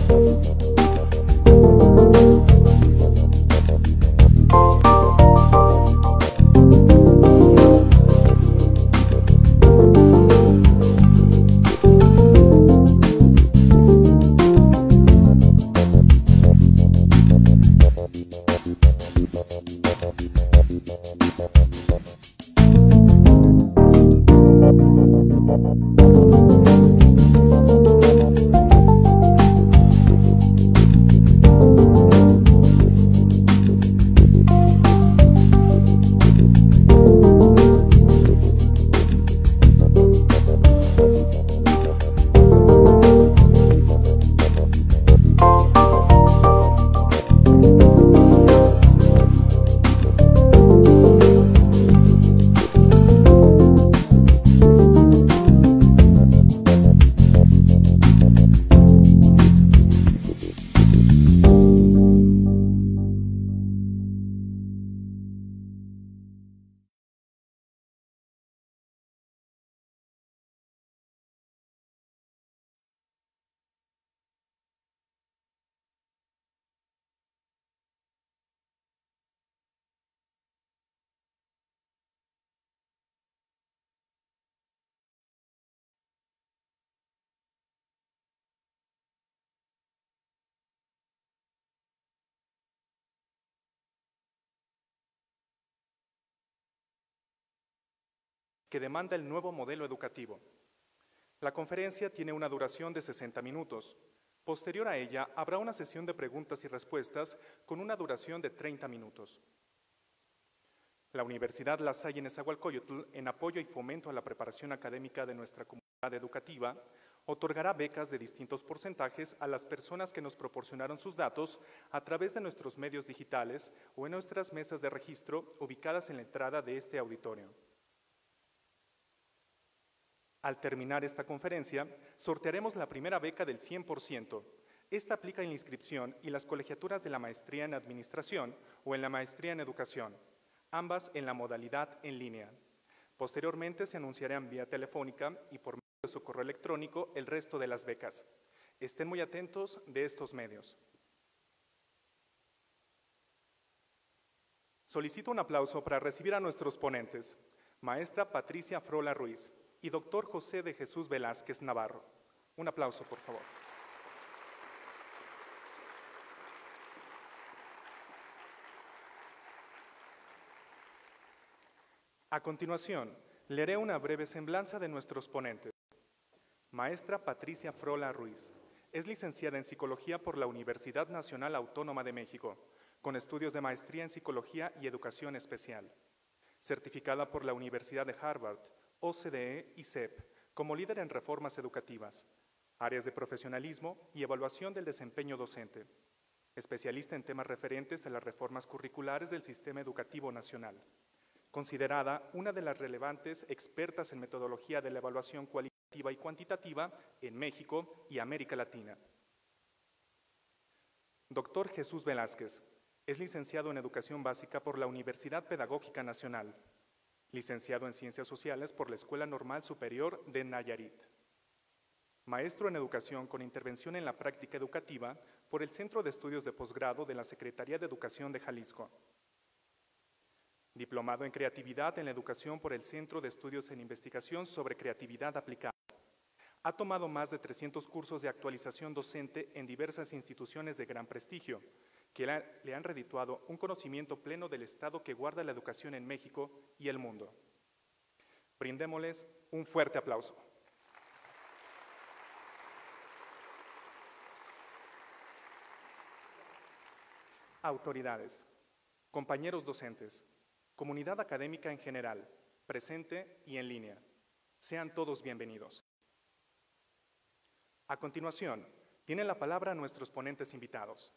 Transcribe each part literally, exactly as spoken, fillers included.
que demanda el nuevo modelo educativo. La conferencia tiene una duración de sesenta minutos. Posterior a ella, habrá una sesión de preguntas y respuestas con una duración de treinta minutos. La Universidad La Salle Nezahualcóyotl, en apoyo y fomento a la preparación académica de nuestra comunidad educativa, otorgará becas de distintos porcentajes a las personas que nos proporcionaron sus datos a través de nuestros medios digitales o en nuestras mesas de registro ubicadas en la entrada de este auditorio. Al terminar esta conferencia, sortearemos la primera beca del cien por ciento. Esta aplica en la inscripción y las colegiaturas de la maestría en Administración o en la maestría en Educación, ambas en la modalidad en línea. Posteriormente se anunciarán vía telefónica y por medio de su correo electrónico el resto de las becas. Estén muy atentos de estos medios. Solicito un aplauso para recibir a nuestros ponentes, maestra Patricia Frola Ruiz y doctor José de Jesús Velázquez Navarro. Un aplauso, por favor. A continuación, leeré una breve semblanza de nuestros ponentes. Maestra Patricia Frola Ruiz es licenciada en Psicología por la Universidad Nacional Autónoma de México, con estudios de maestría en Psicología y Educación Especial. Certificada por la Universidad de Harvard, O C D E y C E P, como líder en reformas educativas, áreas de profesionalismo y evaluación del desempeño docente. Especialista en temas referentes a las reformas curriculares del sistema educativo nacional. Considerada una de las relevantes expertas en metodología de la evaluación cualitativa y cuantitativa en México y América Latina. Doctor Jesús Velázquez es licenciado en Educación Básica por la Universidad Pedagógica Nacional. Licenciado en Ciencias Sociales por la Escuela Normal Superior de Nayarit. Maestro en Educación con intervención en la práctica educativa por el Centro de Estudios de Posgrado de la Secretaría de Educación de Jalisco. Diplomado en Creatividad en la Educación por el Centro de Estudios en Investigación sobre Creatividad Aplicada. Ha tomado más de trescientos cursos de actualización docente en diversas instituciones de gran prestigio, que le han redituado un conocimiento pleno del estado que guarda la educación en México y el mundo. Brindémosles un fuerte aplauso. Autoridades, compañeros docentes, comunidad académica en general, presente y en línea, sean todos bienvenidos. A continuación, tienen la palabra nuestros ponentes invitados.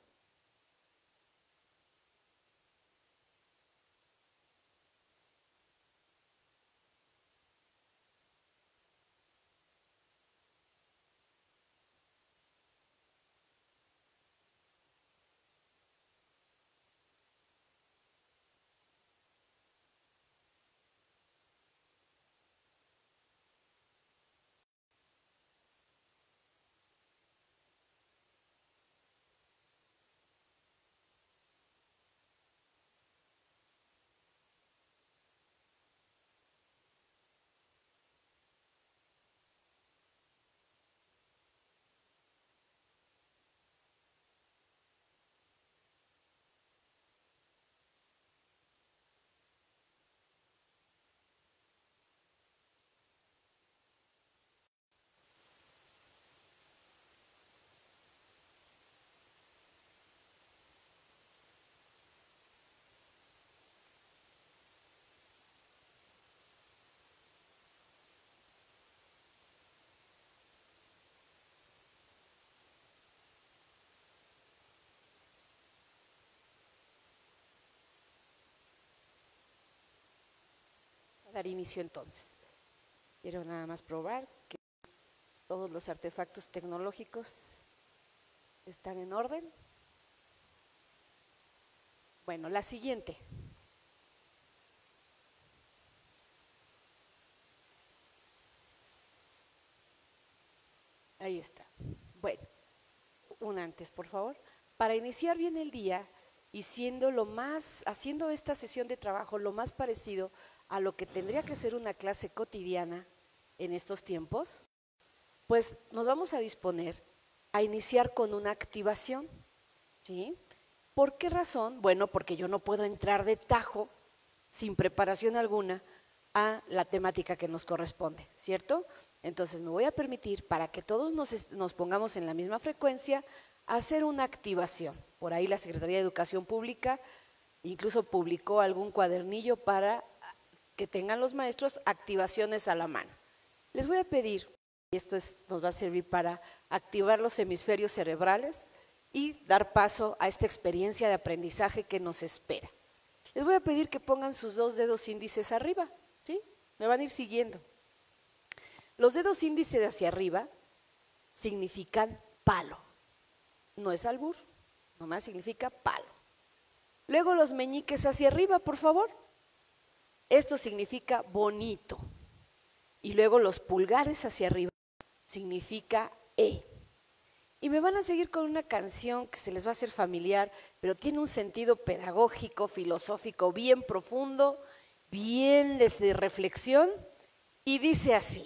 dar inicio entonces. Quiero nada más probar que todos los artefactos tecnológicos están en orden. Bueno, la siguiente. Ahí está. Bueno, un antes, por favor. Para iniciar bien el día y siendo lo más, haciendo esta sesión de trabajo lo más parecido a lo que tendría que ser una clase cotidiana en estos tiempos, pues nos vamos a disponer a iniciar con una activación, ¿sí? ¿Por qué razón? Bueno, porque yo no puedo entrar de tajo, sin preparación alguna, a la temática que nos corresponde, ¿cierto? Entonces me voy a permitir, para que todos nos, nos pongamos en la misma frecuencia, hacer una activación. Por ahí la Secretaría de Educación Pública incluso publicó algún cuadernillo para que tengan los maestros activaciones a la mano. Les voy a pedir, y esto es, nos va a servir para activar los hemisferios cerebrales y dar paso a esta experiencia de aprendizaje que nos espera. Les voy a pedir que pongan sus dos dedos índices arriba, ¿sí? Me van a ir siguiendo. Los dedos índices hacia arriba significan palo. No es albur, nomás significa palo. Luego los meñiques hacia arriba, por favor. Esto significa bonito. Y luego los pulgares hacia arriba significa E. Y me van a seguir con una canción que se les va a hacer familiar, pero tiene un sentido pedagógico, filosófico bien profundo, bien desde reflexión, y dice así: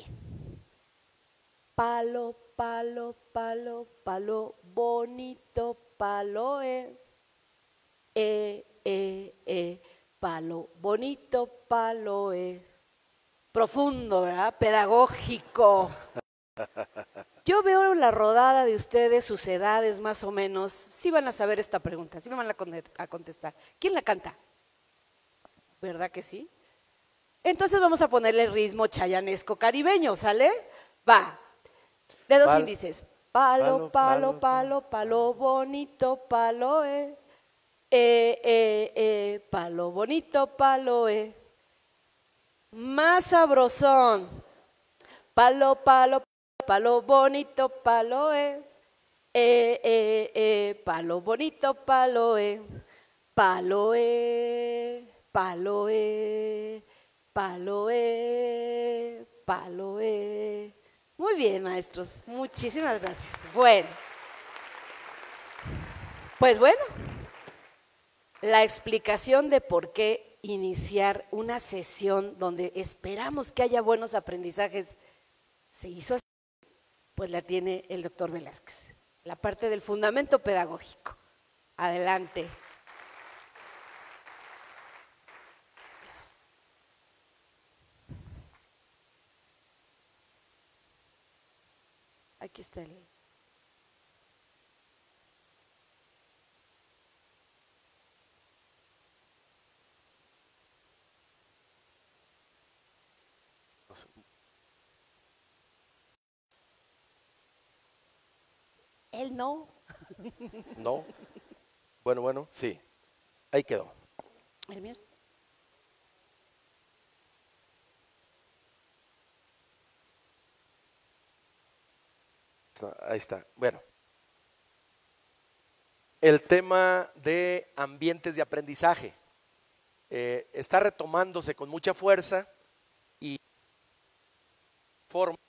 palo, palo, palo, palo, bonito, palo, eh, eh, eh, eh, palo, bonito, palo, eh. Profundo, ¿verdad? Pedagógico. Yo veo la rodada de ustedes, sus edades más o menos, sí van a saber esta pregunta, sí me van a contestar. ¿Quién la canta? ¿Verdad que sí? Entonces vamos a ponerle ritmo chayanesco caribeño, ¿sale? Va. Dedos Pal, índices. Palo, palo, palo, palo, palo, bonito, palo, eh. Eh, eh, eh, palo, bonito, palo, eh. Más sabrosón. Palo, palo, palo, bonito, palo, eh. Eh, eh, eh, palo, bonito, palo, eh. Palo, eh. Palo, eh. Palo, eh. Palo, eh. Muy bien, maestros, muchísimas gracias. Bueno, pues bueno, la explicación de por qué iniciar una sesión donde esperamos que haya buenos aprendizajes se hizo así, pues la tiene el doctor Velázquez, la parte del fundamento pedagógico. Adelante. Aquí está el… Él no. No. Bueno, bueno, sí. Ahí quedó. El mío. Ahí está. Bueno. El tema de ambientes de aprendizaje eh, está retomándose con mucha fuerza y forma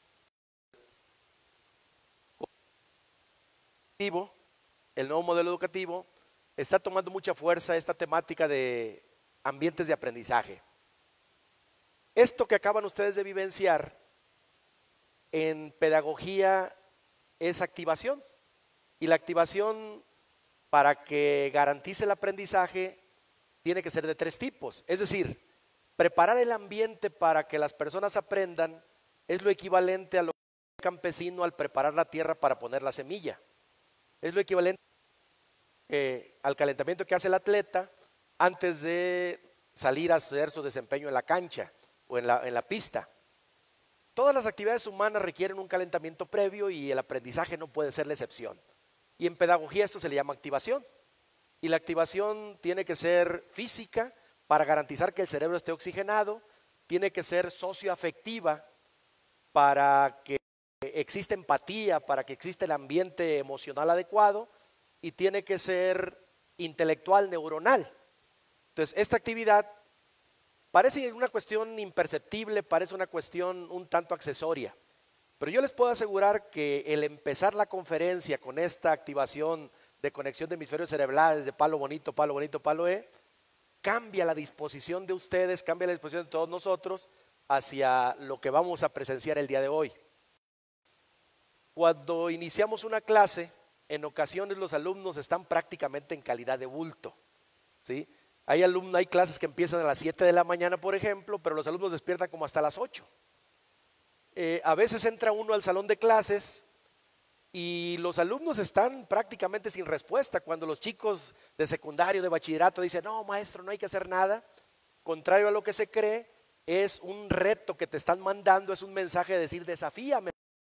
el nuevo modelo educativo está tomando mucha fuerza esta temática de ambientes de aprendizaje. Esto que acaban ustedes de vivenciar en pedagogía es activación, y la activación, para que garantice el aprendizaje, tiene que ser de tres tipos. Es decir, preparar el ambiente para que las personas aprendan es lo equivalente a lo que hace el campesino al preparar la tierra para poner la semilla. Es lo equivalente eh, al calentamiento que hace el atleta antes de salir a hacer su desempeño en la cancha o en la, en la pista. Todas las actividades humanas requieren un calentamiento previo y el aprendizaje no puede ser la excepción. Y en pedagogía esto se le llama activación. Y la activación tiene que ser física para garantizar que el cerebro esté oxigenado, tiene que ser socioafectiva para que exista empatía, para que exista el ambiente emocional adecuado, y tiene que ser intelectual, neuronal. Entonces, esta actividad parece una cuestión imperceptible, parece una cuestión un tanto accesoria, pero yo les puedo asegurar que el empezar la conferencia con esta activación de conexión de hemisferios cerebrales, de palo bonito, palo bonito, palo E, cambia la disposición de ustedes, cambia la disposición de todos nosotros hacia lo que vamos a presenciar el día de hoy. Cuando iniciamos una clase, en ocasiones los alumnos están prácticamente en calidad de bulto, ¿sí? Hay alumnos, hay clases que empiezan a las siete de la mañana, por ejemplo, pero los alumnos despiertan como hasta las ocho. Eh, a veces entra uno al salón de clases y los alumnos están prácticamente sin respuesta. Cuando los chicos de secundario, de bachillerato dicen, no maestro, no hay que hacer nada, contrario a lo que se cree, es un reto que te están mandando, es un mensaje de decir, desafíame.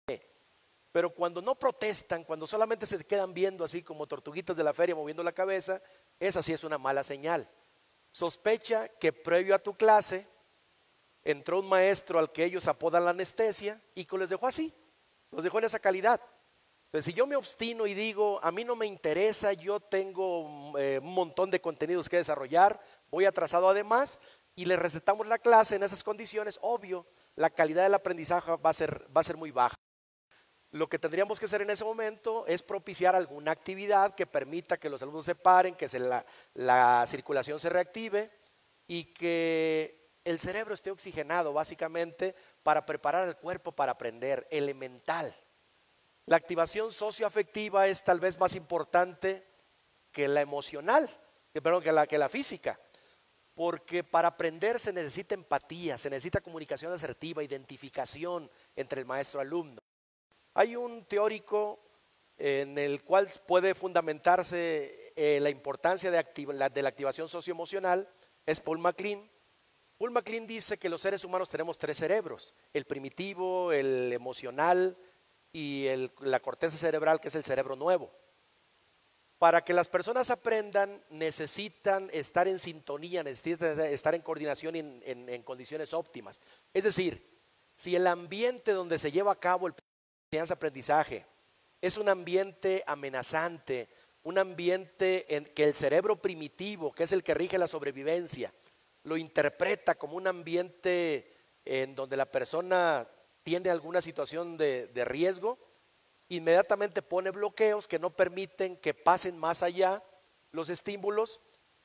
Pero cuando no protestan, cuando solamente se quedan viendo así como tortuguitas de la feria moviendo la cabeza, esa sí es una mala señal. Sospecha que previo a tu clase entró un maestro al que ellos apodan la anestesia y que les dejó así, los dejó en esa calidad. Entonces, si yo me obstino y digo, a mí no me interesa, yo tengo eh, un montón de contenidos que desarrollar, voy atrasado además, y le recetamos la clase en esas condiciones, obvio, la calidad del aprendizaje va a ser, va a ser muy baja. Lo que tendríamos que hacer en ese momento es propiciar alguna actividad que permita que los alumnos se paren, que se la, la circulación se reactive y que el cerebro esté oxigenado básicamente para preparar el cuerpo para aprender, elemental. La activación socioafectiva es tal vez más importante que la emocional, que, perdón, que la, que la física, porque para aprender se necesita empatía, se necesita comunicación asertiva, identificación entre el maestro y alumno. Hay un teórico en el cual puede fundamentarse eh, la importancia de, activa, la, de la activación socioemocional, es Paul MacLean. Paul MacLean dice que los seres humanos tenemos tres cerebros, el primitivo, el emocional y el, la corteza cerebral, que es el cerebro nuevo. Para que las personas aprendan necesitan estar en sintonía, necesitan estar en coordinación y en, en, en condiciones óptimas. Es decir, si el ambiente donde se lleva a cabo el enseñanza-aprendizaje es un ambiente amenazante, un ambiente en que el cerebro primitivo, que es el que rige la sobrevivencia, lo interpreta como un ambiente en donde la persona tiene alguna situación de, de riesgo, inmediatamente pone bloqueos que no permiten que pasen más allá los estímulos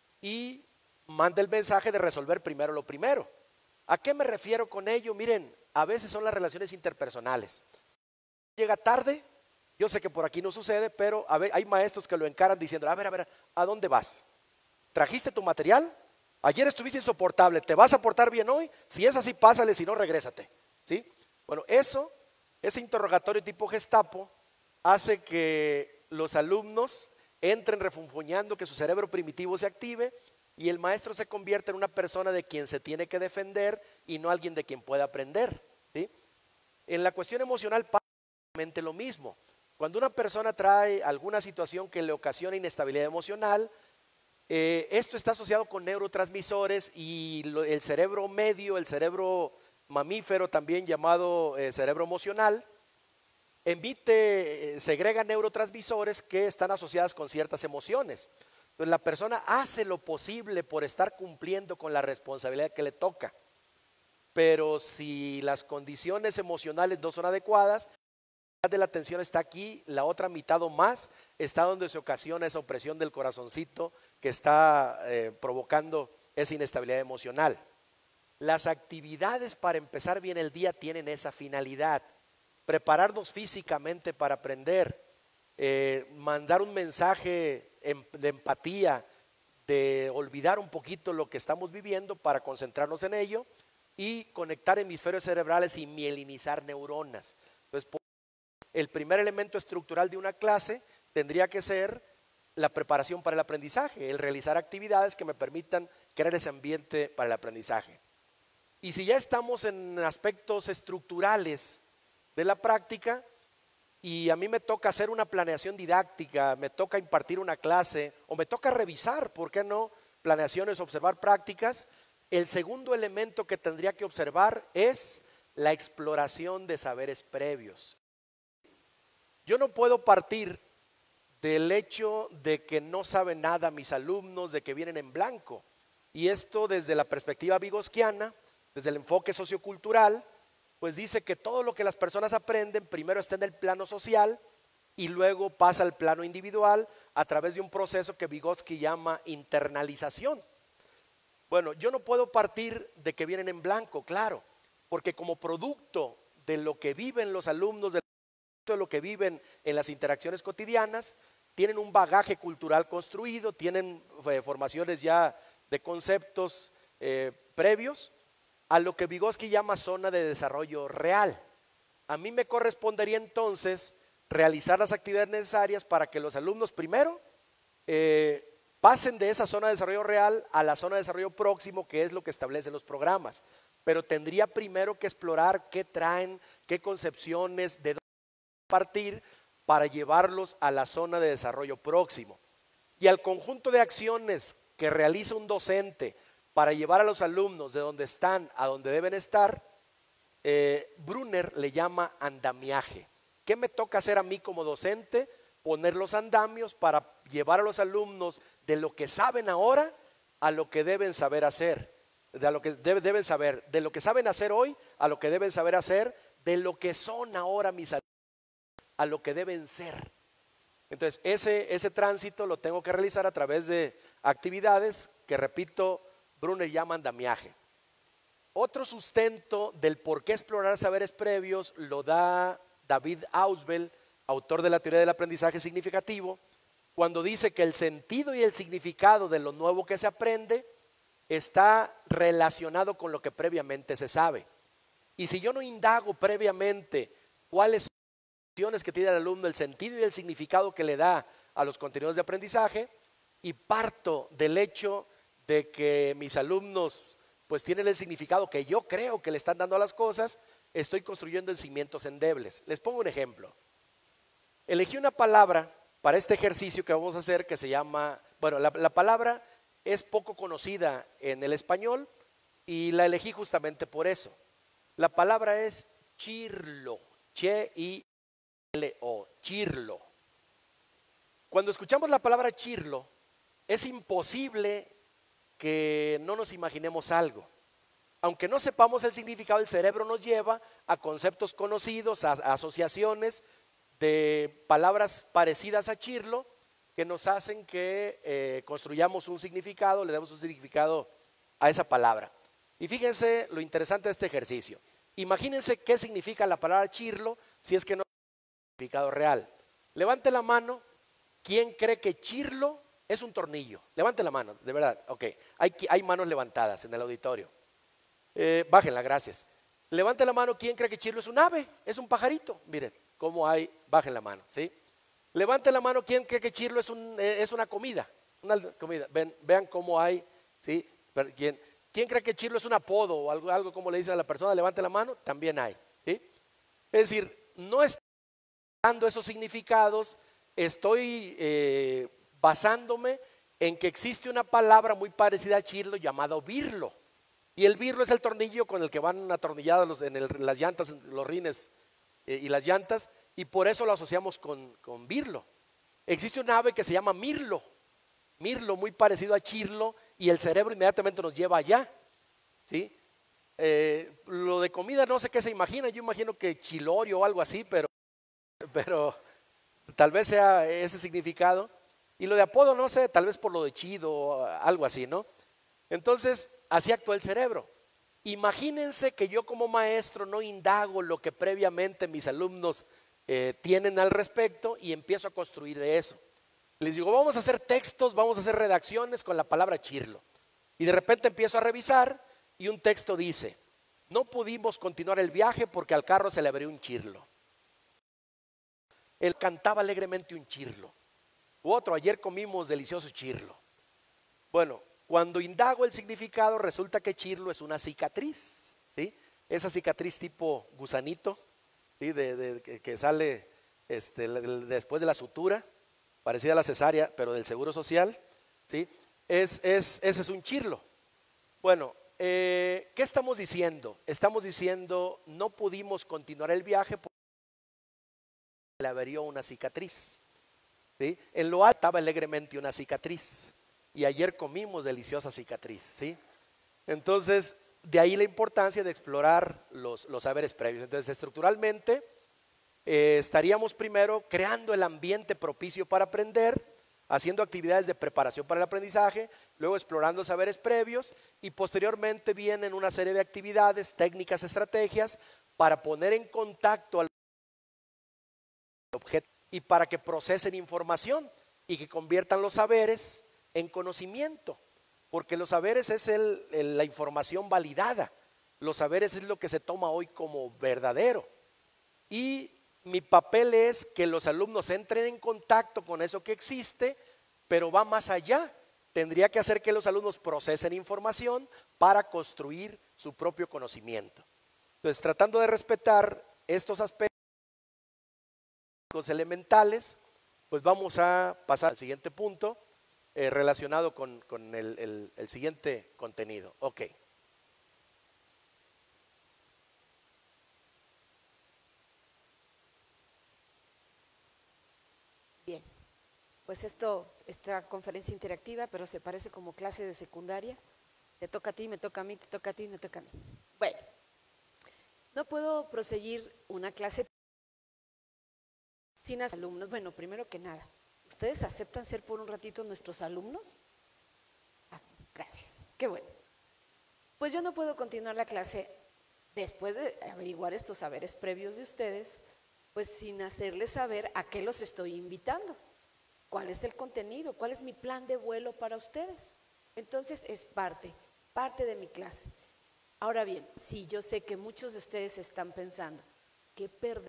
y manda el mensaje de resolver primero lo primero. ¿A qué me refiero con ello? Miren, a veces son las relaciones interpersonales. Llega tarde, yo sé que por aquí no sucede, pero a ver, hay maestros que lo encaran diciendo, a ver, a ver, ¿a dónde vas? ¿Trajiste tu material? Ayer estuviste insoportable, ¿te vas a portar bien hoy? Si es así, pásale, si no, regrésate, ¿sí? Bueno, eso, ese interrogatorio tipo Gestapo hace que los alumnos entren refunfuñando, que su cerebro primitivo se active y el maestro se convierte en una persona de quien se tiene que defender y no alguien de quien pueda aprender, ¿sí? En la cuestión emocional pasa lo mismo. Cuando una persona trae alguna situación que le ocasiona inestabilidad emocional, eh, esto está asociado con neurotransmisores y lo, el cerebro medio, el cerebro mamífero, también llamado eh, cerebro emocional, emite, eh, segrega neurotransmisores que están asociadas con ciertas emociones. Entonces la persona hace lo posible por estar cumpliendo con la responsabilidad que le toca, pero si las condiciones emocionales no son adecuadas, la mitad de la atención está aquí, la otra mitad o más está donde se ocasiona esa opresión del corazoncito que está eh, provocando esa inestabilidad emocional. Las actividades para empezar bien el día tienen esa finalidad: prepararnos físicamente para aprender, eh, mandar un mensaje de empatía, de olvidar un poquito lo que estamos viviendo para concentrarnos en ello y conectar hemisferios cerebrales y mielinizar neuronas. Entonces, el primer elemento estructural de una clase tendría que ser la preparación para el aprendizaje, el realizar actividades que me permitan crear ese ambiente para el aprendizaje. Y si ya estamos en aspectos estructurales de la práctica y a mí me toca hacer una planeación didáctica, me toca impartir una clase o me toca revisar, ¿por qué no? Planeaciones, observar prácticas, El segundo elemento que tendría que observar es la exploración de saberes previos. Yo no puedo partir del hecho de que no saben nada mis alumnos, de que vienen en blanco. Y esto desde la perspectiva vygotsquiana, desde el enfoque sociocultural, pues dice que todo lo que las personas aprenden primero está en el plano social y luego pasa al plano individual a través de un proceso que Vygotsky llama internalización. Bueno, yo no puedo partir de que vienen en blanco, claro, porque como producto de lo que viven los alumnos, de lo que viven en las interacciones cotidianas, tienen un bagaje cultural construido, tienen eh, formaciones ya de conceptos eh, previos a lo que Vygotsky llama zona de desarrollo real. A mí me correspondería entonces realizar las actividades necesarias para que los alumnos primero eh, pasen de esa zona de desarrollo real a la zona de desarrollo próximo, que es lo que establecen los programas. Pero tendría primero que explorar qué traen, qué concepciones, de dónde partir para llevarlos a la zona de desarrollo próximo. Y al conjunto de acciones que realiza un docente para llevar a los alumnos de donde están a donde deben estar, eh, Brunner le llama andamiaje. ¿Qué me toca hacer a mí como docente? Poner los andamios para llevar a los alumnos de lo que saben ahora a lo que deben saber hacer, de lo que debe, deben saber, de lo que saben hacer hoy a lo que deben saber hacer, de lo que son ahora mis alumnos a lo que deben ser. Entonces ese, ese tránsito lo tengo que realizar a través de actividades que, repito, Brunner llama andamiaje. Otro sustento del por qué explorar saberes previos lo da David Ausubel, autor de la teoría del aprendizaje significativo, cuando dice que el sentido y el significado de lo nuevo que se aprende está relacionado con lo que previamente se sabe. Y si yo no indago previamente cuáles son las acciones que tiene el alumno, el sentido y el significado que le da a los contenidos de aprendizaje, y parto del hecho de que mis alumnos pues tienen el significado que yo creo que le están dando a las cosas, estoy construyendo en cimientos endebles. Les pongo un ejemplo. Elegí una palabra para este ejercicio que vamos a hacer que se llama, bueno, la, la palabra es poco conocida en el español y la elegí justamente por eso. La palabra es chirlo, che i l o, chirlo. Cuando escuchamos la palabra chirlo, es imposible que no nos imaginemos algo. Aunque no sepamos el significado, el cerebro nos lleva a conceptos conocidos, a, a asociaciones de palabras parecidas a chirlo que nos hacen que eh, construyamos un significado, le demos un significado a esa palabra. Y fíjense lo interesante de este ejercicio. Imagínense qué significa la palabra chirlo si es que no tiene significado real. Levante la mano, ¿quién cree que chirlo es un tornillo? Levante la mano, de verdad, ok. Hay, hay manos levantadas en el auditorio. Eh, bájenla, gracias. Levante la mano, ¿quién cree que chirlo es un ave? Es un pajarito. Miren cómo hay, bajen la mano, ¿sí? Levante la mano, ¿quién cree que chirlo es, un, eh, es una comida? Una comida. Ven, vean cómo hay, ¿sí? ¿Quién, ¿Quién cree que chirlo es un apodo o algo, algo como le dice a la persona? Levante la mano, también hay, ¿sí? Es decir, no estoy dando esos significados, estoy eh, basándome en que existe una palabra muy parecida a chirlo llamado birlo. Y el birlo es el tornillo con el que van atornilladas los, en el, las llantas, los rines eh, y las llantas, y por eso lo asociamos con, con birlo. Existe un ave que se llama mirlo, mirlo muy parecido a chirlo, y el cerebro inmediatamente nos lleva allá, ¿sí? Eh, lo de comida no sé qué se imagina, yo imagino que chilorio o algo así, pero, pero tal vez sea ese significado. Y lo de apodo no sé, tal vez por lo de chido o algo así, ¿no? Entonces, así actúa el cerebro. Imagínense que yo como maestro no indago lo que previamente mis alumnos eh, tienen al respecto y empiezo a construir de eso. Les digo, vamos a hacer textos, vamos a hacer redacciones con la palabra chirlo. Y de repente empiezo a revisar y un texto dice, no pudimos continuar el viaje porque al carro se le abrió un chirlo. Él cantaba alegremente un chirlo. U otro, ayer comimos delicioso chirlo. Bueno, cuando indago el significado, resulta que chirlo es una cicatriz, ¿sí? Esa cicatriz tipo gusanito, ¿sí? de, de, que, que sale este, después de la sutura, parecida a la cesárea, pero del seguro social, ¿sí? Es, es, ese es un chirlo. Bueno, eh, ¿qué estamos diciendo? Estamos diciendo, no pudimos continuar el viaje porque le averió una cicatriz. ¿Sí? En lo alto estaba alegremente una cicatriz y ayer comimos deliciosa cicatriz, ¿sí? Entonces, de ahí la importancia de explorar los, los saberes previos. Entonces, estructuralmente, eh, estaríamos primero creando el ambiente propicio para aprender, haciendo actividades de preparación para el aprendizaje, luego explorando saberes previos y posteriormente vienen una serie de actividades, técnicas, estrategias para poner en contacto al objeto y para que procesen información y que conviertan los saberes en conocimiento, porque los saberes es el, el, la información validada, los saberes es lo que se toma hoy como verdadero y mi papel es que los alumnos entren en contacto con eso que existe, pero va más allá, tendría que hacer que los alumnos procesen información para construir su propio conocimiento. Entonces, tratando de respetar estos aspectos elementales, pues vamos a pasar al siguiente punto eh, relacionado con, con el, el, el siguiente contenido. Ok. Bien, pues esto, esta conferencia interactiva, pero se parece como clase de secundaria. Te toca a ti, me toca a mí, te toca a ti, me toca a mí. Bueno, no puedo proseguir una clase sin alumnos. Bueno, primero que nada, ¿ustedes aceptan ser por un ratito nuestros alumnos? Ah, gracias, qué bueno. Pues yo no puedo continuar la clase después de averiguar estos saberes previos de ustedes, pues sin hacerles saber a qué los estoy invitando, cuál es el contenido, cuál es mi plan de vuelo para ustedes. Entonces es parte, parte de mi clase. Ahora bien, sí, yo sé que muchos de ustedes están pensando, ¿qué perder?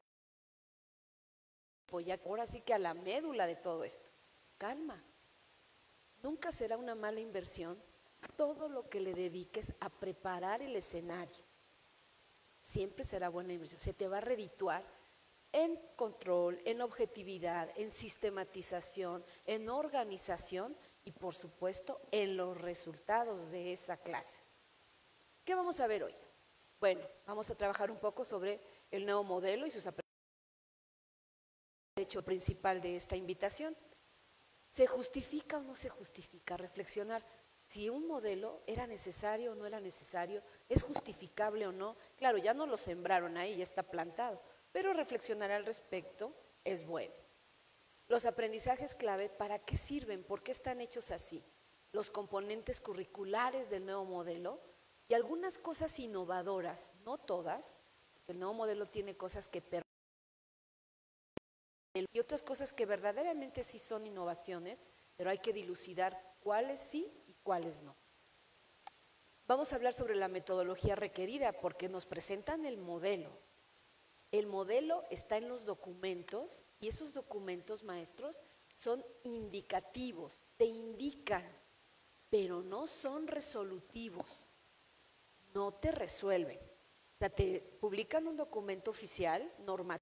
Voy ahora sí que a la médula de todo esto. Calma, nunca será una mala inversión todo lo que le dediques a preparar el escenario. Siempre será buena inversión, se te va a redituar en control, en objetividad, en sistematización, en organización y por supuesto en los resultados de esa clase. ¿Qué vamos a ver hoy? Bueno, vamos a trabajar un poco sobre el nuevo modelo y sus aprendizajes. El hecho principal de esta invitación. ¿Se justifica o no se justifica? Reflexionar si un modelo era necesario o no era necesario, es justificable o no. Claro, ya no lo sembraron ahí, ya está plantado, pero reflexionar al respecto es bueno. Los aprendizajes clave, ¿para qué sirven? ¿Por qué están hechos así? Los componentes curriculares del nuevo modelo y algunas cosas innovadoras, no todas, porque el nuevo modelo tiene cosas que permiten y otras cosas que verdaderamente sí son innovaciones, pero hay que dilucidar cuáles sí y cuáles no. Vamos a hablar sobre la metodología requerida porque nos presentan el modelo. El modelo está en los documentos y esos documentos, maestros, son indicativos, te indican, pero no son resolutivos, no te resuelven. O sea, te publican un documento oficial, normativo,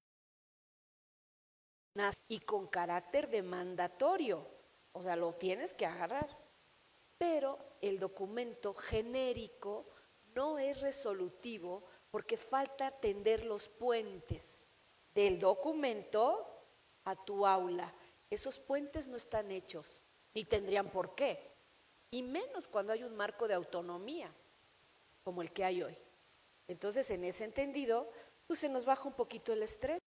y con carácter de mandatorio, o sea, lo tienes que agarrar, pero el documento genérico no es resolutivo porque falta tender los puentes del documento a tu aula. Esos puentes no están hechos, ni tendrían por qué, y menos cuando hay un marco de autonomía como el que hay hoy. Entonces, en ese entendido, pues se nos baja un poquito el estrés.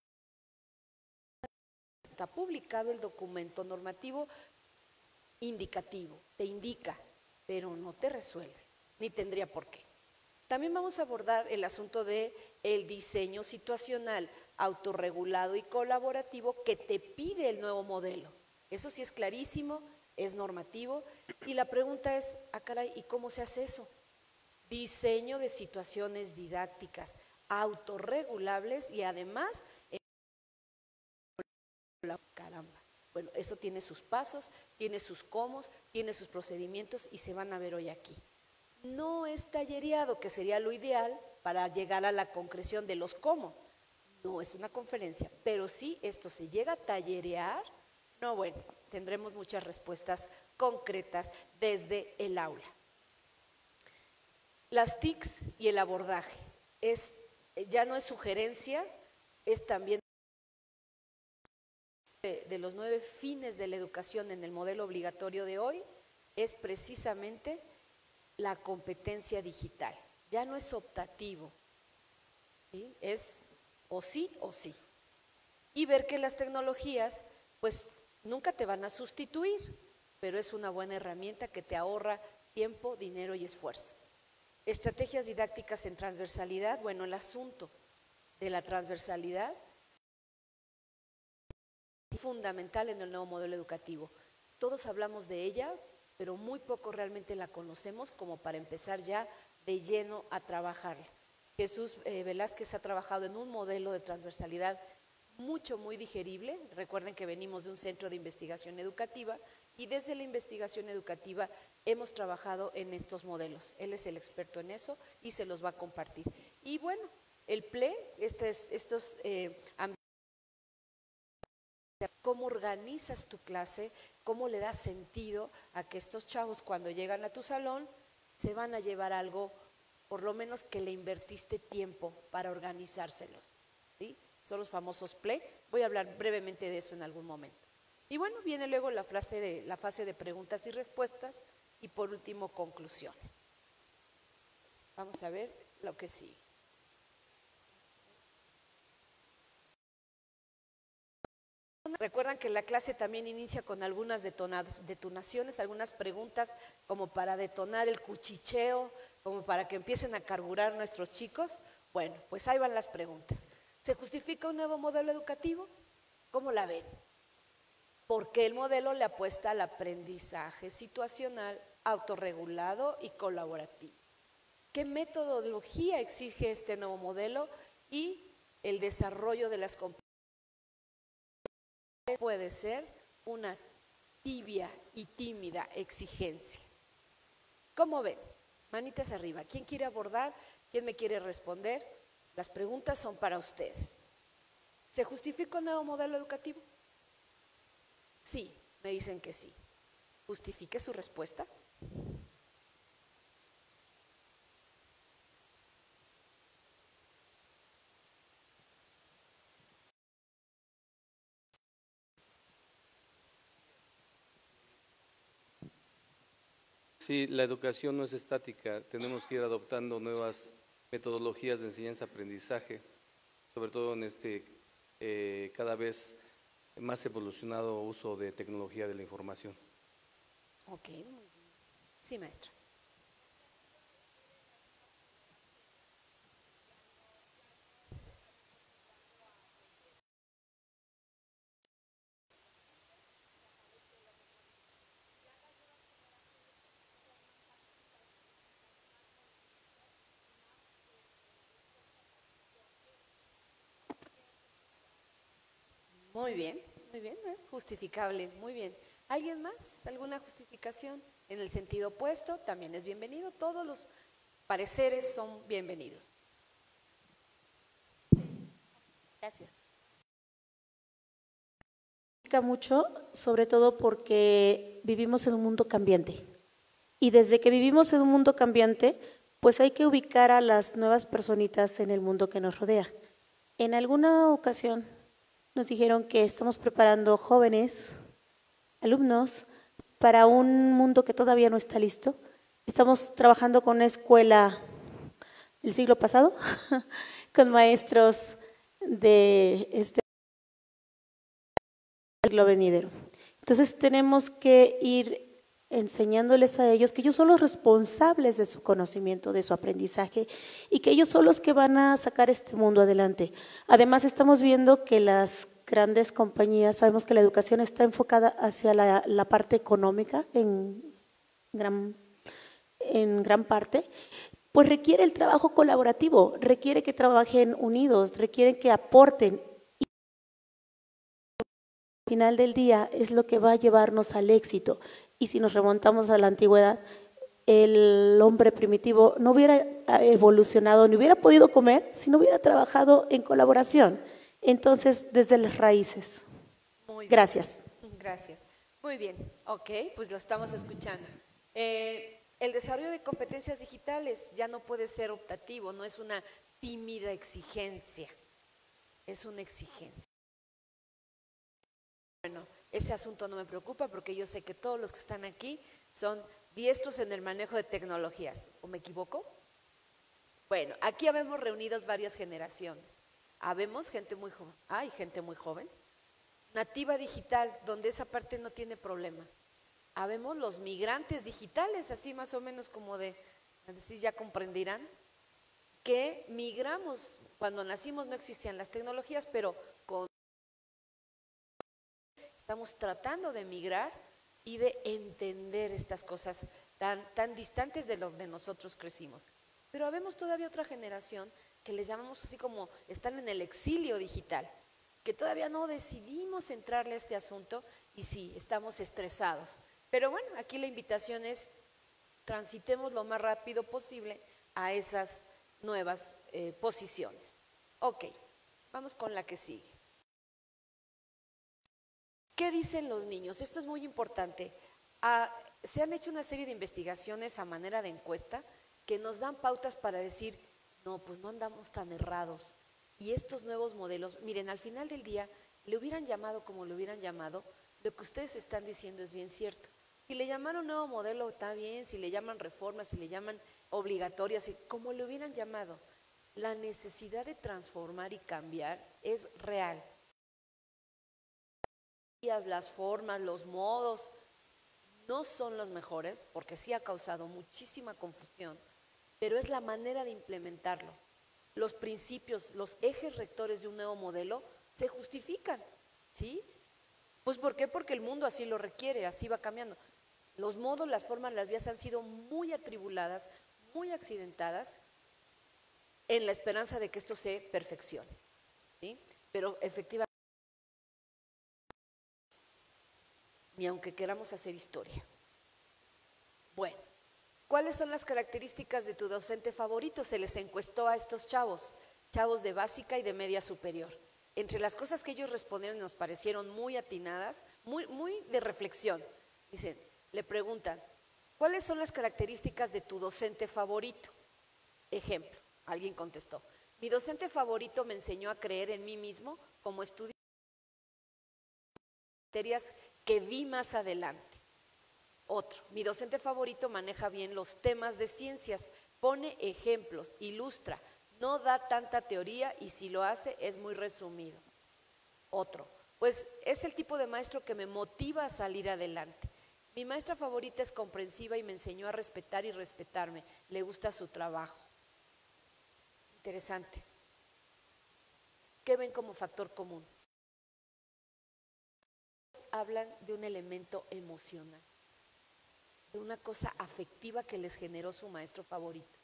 Está publicado el documento normativo indicativo, te indica, pero no te resuelve, ni tendría por qué. También vamos a abordar el asunto de el diseño situacional, autorregulado y colaborativo que te pide el nuevo modelo. Eso sí es clarísimo, es normativo, y la pregunta es, ah caray, ¿y cómo se hace eso? Diseño de situaciones didácticas, autorregulables y además caramba. Bueno, eso tiene sus pasos, tiene sus cómo, tiene sus procedimientos y se van a ver hoy aquí. No es tallereado, que sería lo ideal para llegar a la concreción de los cómo. No es una conferencia, pero sí esto se llega a tallerear, no, bueno, tendremos muchas respuestas concretas desde el aula. Las T I Cs y el abordaje. Es, ya no es sugerencia, es también de, de los nueve fines de la educación en el modelo obligatorio de hoy, es precisamente la competencia digital. Ya no es optativo, ¿sí? Es o sí o sí. Y ver que las tecnologías, pues nunca te van a sustituir, pero es una buena herramienta que te ahorra tiempo, dinero y esfuerzo. Estrategias didácticas en transversalidad. Bueno, el asunto de la transversalidad es fundamental en el nuevo modelo educativo. Todos hablamos de ella, pero muy poco realmente la conocemos como para empezar ya de lleno a trabajarla. Jesús eh, Velázquez ha trabajado en un modelo de transversalidad mucho, muy digerible. Recuerden que venimos de un centro de investigación educativa y desde la investigación educativa hemos trabajado en estos modelos. Él es el experto en eso y se los va a compartir. Y bueno, el P L E, este es, estos eh, cómo organizas tu clase, cómo le das sentido a que estos chavos cuando llegan a tu salón se van a llevar algo, por lo menos que le invertiste tiempo para organizárselos, ¿sí? Son los famosos P L E. Voy a hablar brevemente de eso en algún momento. Y bueno, viene luego la fase de, la fase de preguntas y respuestas y por último conclusiones. Vamos a ver lo que sigue. Recuerdan que la clase también inicia con algunas detonaciones, algunas preguntas como para detonar el cuchicheo, como para que empiecen a carburar nuestros chicos. Bueno, pues ahí van las preguntas. ¿Se justifica un nuevo modelo educativo? ¿Cómo la ven? Porque el modelo le apuesta al aprendizaje situacional, autorregulado y colaborativo. ¿Qué metodología exige este nuevo modelo? Y el desarrollo de las competencias puede ser una tibia y tímida exigencia. ¿Cómo ven? Manitas arriba. ¿Quién quiere abordar? ¿Quién me quiere responder? Las preguntas son para ustedes. ¿Se justifica un nuevo modelo educativo? Sí, me dicen que sí. ¿Justifique su respuesta? Sí, la educación no es estática, tenemos que ir adoptando nuevas metodologías de enseñanza-aprendizaje, sobre todo en este eh, cada vez más evolucionado uso de tecnología de la información. Ok, muy bien. Sí, maestra. Muy bien, muy bien, ¿eh? Justificable, muy bien. ¿Alguien más? ¿Alguna justificación? En el sentido opuesto, también es bienvenido. Todos los pareceres son bienvenidos. Gracias. Mucho, sobre todo porque vivimos en un mundo cambiante. Y desde que vivimos en un mundo cambiante, pues hay que ubicar a las nuevas personitas en el mundo que nos rodea. En alguna ocasión nos dijeron que estamos preparando jóvenes, alumnos, para un mundo que todavía no está listo. Estamos trabajando con una escuela del siglo pasado, con maestros de este siglo venidero. Entonces tenemos que ir enseñándoles a ellos que ellos son los responsables de su conocimiento, de su aprendizaje y que ellos son los que van a sacar este mundo adelante. Además estamos viendo que las grandes compañías, sabemos que la educación está enfocada hacia la, la parte económica en gran, en gran parte, pues requiere el trabajo colaborativo, requiere que trabajen unidos, requiere que aporten. Y al final del día es lo que va a llevarnos al éxito. Y si nos remontamos a la antigüedad, el hombre primitivo no hubiera evolucionado, ni hubiera podido comer si no hubiera trabajado en colaboración. Entonces, desde las raíces. Muy bien. Gracias. Gracias. Muy bien. Ok, pues lo estamos escuchando. Eh, El desarrollo de competencias digitales ya no puede ser optativo, no es una tímida exigencia, es una exigencia. Bueno, ese asunto no me preocupa porque yo sé que todos los que están aquí son diestros en el manejo de tecnologías. ¿O me equivoco? Bueno, aquí habemos reunidos varias generaciones. Habemos gente muy joven, hay gente muy joven, nativa digital, donde esa parte no tiene problema. Habemos los migrantes digitales, así más o menos como de, así ya comprenderán, que migramos, cuando nacimos no existían las tecnologías, pero con, estamos tratando de migrar y de entender estas cosas tan, tan distantes de los de nosotros crecimos. Pero habemos todavía otra generación que les llamamos así como, están en el exilio digital, que todavía no decidimos entrarle a este asunto y sí, estamos estresados. Pero bueno, aquí la invitación es, transitemos lo más rápido posible a esas nuevas eh, posiciones. Ok, vamos con la que sigue. ¿Qué dicen los niños? Esto es muy importante. Ah, se han hecho una serie de investigaciones a manera de encuesta que nos dan pautas para decir, no, pues no andamos tan errados. Y estos nuevos modelos, miren, al final del día, le hubieran llamado como le hubieran llamado, lo que ustedes están diciendo es bien cierto. Si le llamaron nuevo modelo, está bien, si le llaman reformas, si le llaman obligatorias, como le hubieran llamado, la necesidad de transformar y cambiar es real. Las formas, los modos, no son los mejores, porque sí ha causado muchísima confusión, pero es la manera de implementarlo. Los principios, los ejes rectores de un nuevo modelo se justifican, ¿sí? Pues ¿por qué? Porque el mundo así lo requiere, así va cambiando. Los modos, las formas, las vías han sido muy atribuladas, muy accidentadas, en la esperanza de que esto se perfeccione, ¿sí? Pero efectivamente, ni aunque queramos hacer historia. Bueno, ¿cuáles son las características de tu docente favorito? Se les encuestó a estos chavos, chavos de básica y de media superior. Entre las cosas que ellos respondieron nos parecieron muy atinadas, muy, muy de reflexión. Dicen, le preguntan, ¿cuáles son las características de tu docente favorito? Ejemplo, alguien contestó, mi docente favorito me enseñó a creer en mí mismo como estudiante de materias que vi más adelante. Otro, mi docente favorito maneja bien los temas de ciencias, pone ejemplos, ilustra, no da tanta teoría y si lo hace es muy resumido. Otro, pues es el tipo de maestro que me motiva a salir adelante. Mi maestra favorita es comprensiva y me enseñó a respetar y respetarme, le gusta su trabajo. Interesante. ¿Qué ven como factor común? Hablan de un elemento emocional, de una cosa afectiva que les generó su maestro favorito.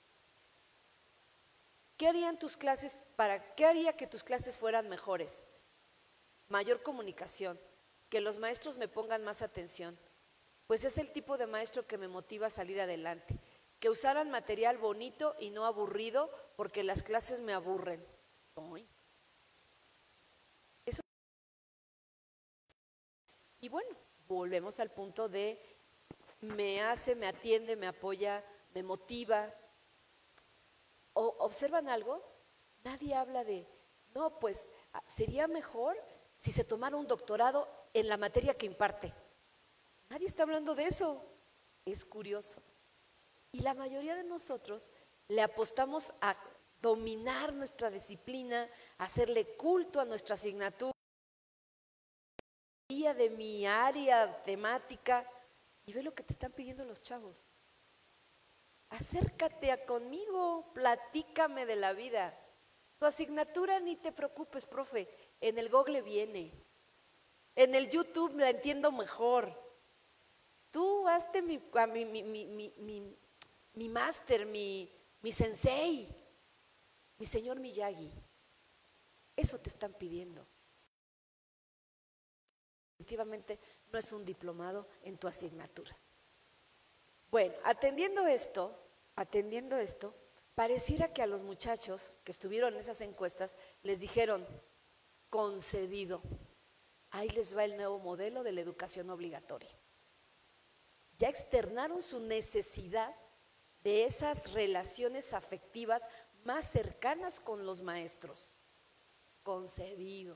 ¿Qué harían tus clases para, qué haría que tus clases fueran mejores? Mayor comunicación, que los maestros me pongan más atención, pues es el tipo de maestro que me motiva a salir adelante, que usaran material bonito y no aburrido porque las clases me aburren. Ay. Eso. Y bueno, volvemos al punto de me hace, me atiende, me apoya, me motiva. O, ¿observan algo? Nadie habla de, no, pues sería mejor si se tomara un doctorado en la materia que imparte. Nadie está hablando de eso. Es curioso. Y la mayoría de nosotros le apostamos a dominar nuestra disciplina, a hacerle culto a nuestra asignatura, de mi área temática, y ve lo que te están pidiendo los chavos. Acércate a conmigo, platícame de la vida. Tu asignatura ni te preocupes, profe, en el Google viene. En el YouTube la entiendo mejor. Tú hazte mi, mi, mi, mi, mi, mi, mi máster, mi, mi sensei, mi señor Miyagi. Eso te están pidiendo. Definitivamente no es un diplomado en tu asignatura. Bueno, atendiendo esto, atendiendo esto, pareciera que a los muchachos que estuvieron en esas encuestas les dijeron, concedido, ahí les va el nuevo modelo de la educación obligatoria. Ya externaron su necesidad de esas relaciones afectivas más cercanas con los maestros. Concedido.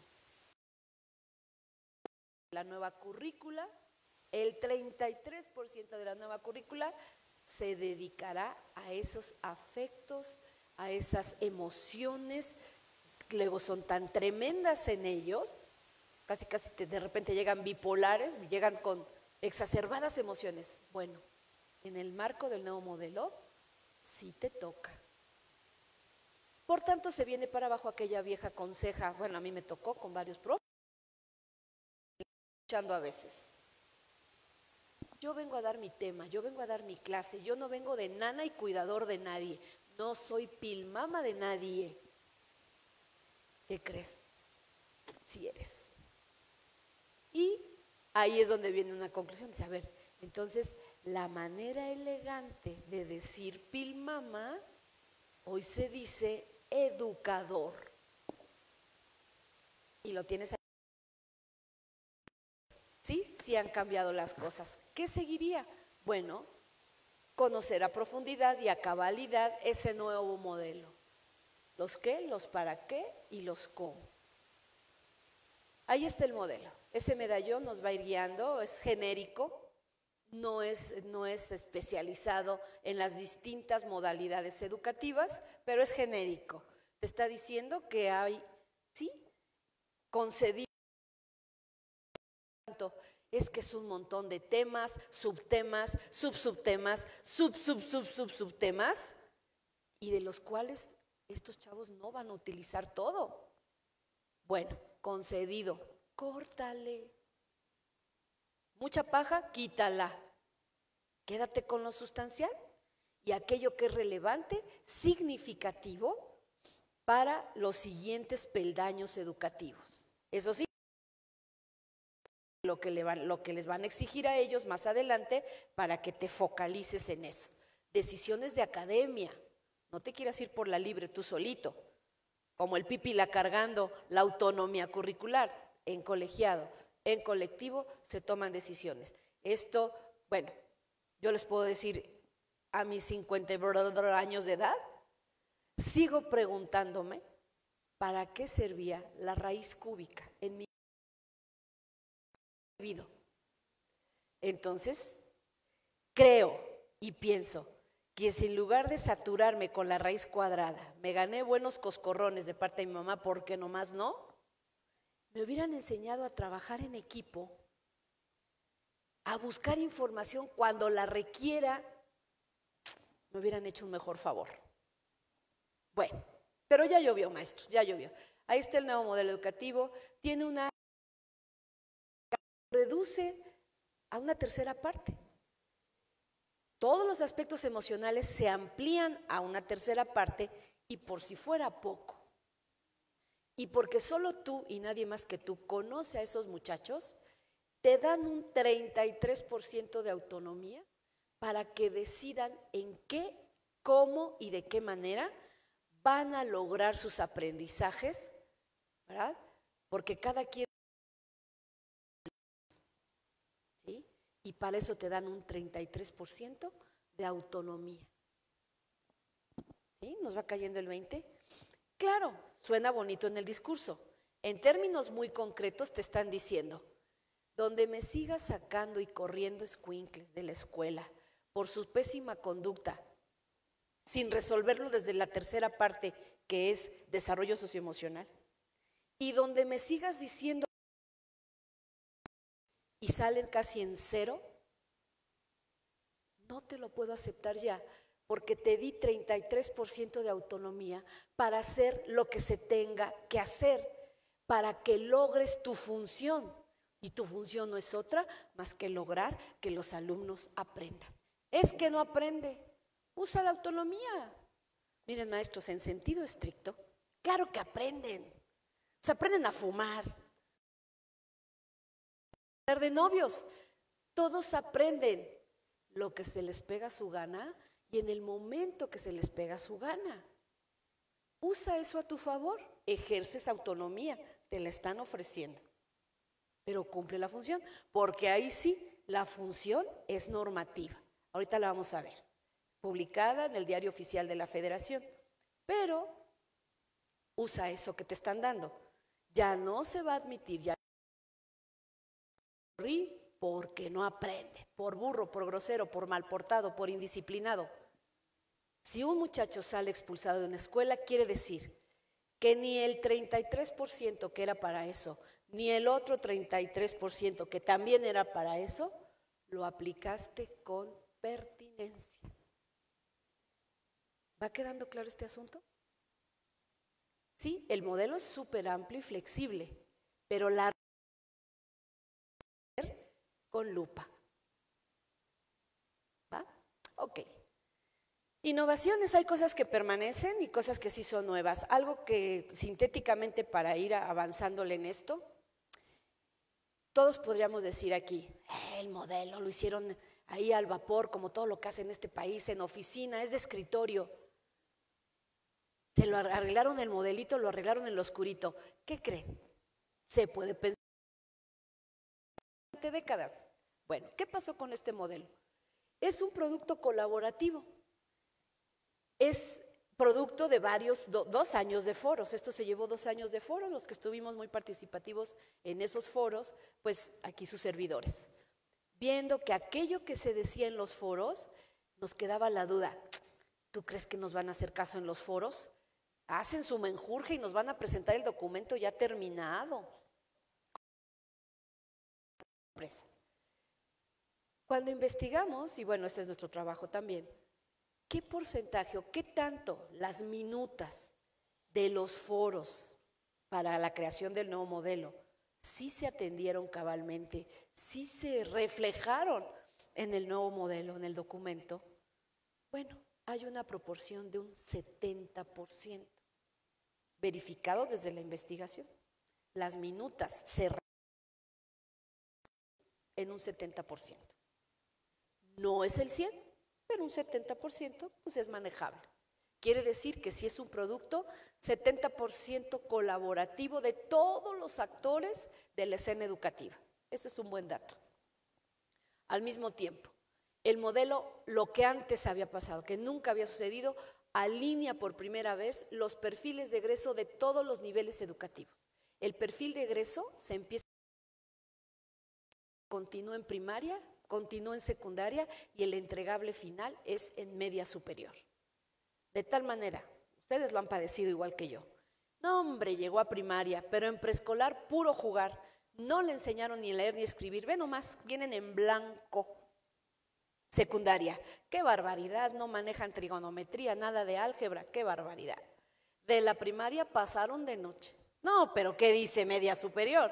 La nueva currícula, el treinta y tres por ciento de la nueva currícula se dedicará a esos afectos, a esas emociones, luego son tan tremendas en ellos, casi casi te, de repente llegan bipolares, llegan con exacerbadas emociones. Bueno, en el marco del nuevo modelo, sí te toca. Por tanto, se viene para abajo aquella vieja conseja, bueno, a mí me tocó con varios profes, escuchando a veces. Yo vengo a dar mi tema, yo vengo a dar mi clase, yo no vengo de nana y cuidador de nadie, no soy pilmama de nadie. ¿Qué crees? Sí eres. Y ahí es donde viene una conclusión, dice, a ver, entonces la manera elegante de decir pilmama, hoy se dice educador. Y lo tienes ahí. Sí, sí han cambiado las cosas. ¿Qué seguiría? Bueno, conocer a profundidad y a cabalidad ese nuevo modelo. Los qué, los para qué y los cómo. Ahí está el modelo. Ese medallón nos va a ir guiando, es genérico, no es, no es especializado en las distintas modalidades educativas, pero es genérico. Te está diciendo que hay, sí, concedido. Es que es un montón de temas, subtemas, subsubtemas, sub, sub, sub, sub, subtemas, y de los cuales estos chavos no van a utilizar todo. Bueno, concedido, córtale. Mucha paja, quítala. Quédate con lo sustancial y aquello que es relevante, significativo para los siguientes peldaños educativos. Eso sí, lo que, le van, lo que les van a exigir a ellos más adelante para que te focalices en eso. Decisiones de academia. No te quieras ir por la libre tú solito, como el pipila cargando la autonomía curricular. En colegiado, en colectivo se toman decisiones. Esto, bueno, yo les puedo decir, a mis cincuenta años de edad, sigo preguntándome para qué servía la raíz cúbica en mi vida. Entonces, creo y pienso que si en lugar de saturarme con la raíz cuadrada, me gané buenos coscorrones de parte de mi mamá, porque nomás no, me hubieran enseñado a trabajar en equipo, a buscar información cuando la requiera, me hubieran hecho un mejor favor. Bueno, pero ya llovió, maestros, ya llovió. Ahí está el nuevo modelo educativo, tiene una, reduce a una tercera parte. Todos los aspectos emocionales se amplían a una tercera parte y por si fuera poco, y porque solo tú y nadie más que tú conoce a esos muchachos, te dan un treinta y tres por ciento de autonomía para que decidan en qué, cómo y de qué manera van a lograr sus aprendizajes, ¿verdad? Porque cada quien, ¿sí? Y para eso te dan un treinta y tres por ciento de autonomía. ¿Sí? ¿Nos va cayendo el veinte? Claro, suena bonito en el discurso. En términos muy concretos te están diciendo, donde me sigas sacando y corriendo escuincles de la escuela por su pésima conducta, sin resolverlo desde la tercera parte, que es desarrollo socioemocional, y donde me sigas diciendo y salen casi en cero, no te lo puedo aceptar ya, porque te di treinta y tres por ciento de autonomía para hacer lo que se tenga que hacer, para que logres tu función. Y tu función no es otra más que lograr que los alumnos aprendan. Es que no aprende, usa la autonomía. Miren, maestros, en sentido estricto, claro que aprenden. Se aprenden a fumar, a ser de novios. Todos aprenden lo que se les pega su gana y en el momento que se les pega su gana. Usa eso a tu favor, ejerces autonomía, te la están ofreciendo. Pero cumple la función, porque ahí sí la función es normativa. Ahorita la vamos a ver. publicada en el Diario Oficial de la Federación, pero usa eso que te están dando. Ya no se va a admitir, ya porque no aprende, por burro, por grosero, por mal portado, por indisciplinado. Si un muchacho sale expulsado de una escuela, quiere decir que ni el treinta y tres por ciento que era para eso, ni el otro treinta y tres por ciento que también era para eso, lo aplicaste con pertinencia. ¿Va quedando claro este asunto? Sí, el modelo es súper amplio y flexible, pero la con lupa. ¿Va? Ok. Innovaciones, hay cosas que permanecen y cosas que sí son nuevas. Algo que sintéticamente para ir avanzándole en esto, todos podríamos decir aquí, eh, el modelo lo hicieron ahí al vapor, como todo lo que hace en este país, en oficina, es de escritorio. Se lo arreglaron el modelito, lo arreglaron en lo oscurito. ¿Qué creen? Se puede pensar en décadas. Bueno, ¿qué pasó con este modelo? Es un producto colaborativo. Es producto de varios, do, dos años de foros. Esto se llevó dos años de foros, los que estuvimos muy participativos en esos foros, pues aquí sus servidores. Viendo que aquello que se decía en los foros, nos quedaba la duda, ¿tú crees que nos van a hacer caso en los foros? Hacen su menjurje y nos van a presentar el documento ya terminado. Cuando investigamos, y bueno, ese es nuestro trabajo también, ¿qué porcentaje o qué tanto las minutas de los foros para la creación del nuevo modelo sí se atendieron cabalmente, sí se reflejaron en el nuevo modelo, en el documento? Bueno, hay una proporción de un setenta por ciento verificado desde la investigación. Las minutas se en un setenta por ciento. No es el cien por ciento, pero un setenta por ciento pues es manejable. Quiere decir que si es un producto setenta por ciento colaborativo de todos los actores de la escena educativa. Eso es un buen dato. Al mismo tiempo, el modelo, lo que antes había pasado, que nunca había sucedido, alinea por primera vez los perfiles de egreso de todos los niveles educativos. El perfil de egreso se empieza, continúa en primaria, continúa en secundaria y el entregable final es en media superior. De tal manera, ustedes lo han padecido igual que yo. No, hombre, llegó a primaria, pero en preescolar puro jugar. No le enseñaron ni leer ni escribir. Ve nomás, vienen en blanco. Secundaria, qué barbaridad, no manejan trigonometría, nada de álgebra, qué barbaridad. De la primaria pasaron de noche. No, pero ¿qué dice media superior?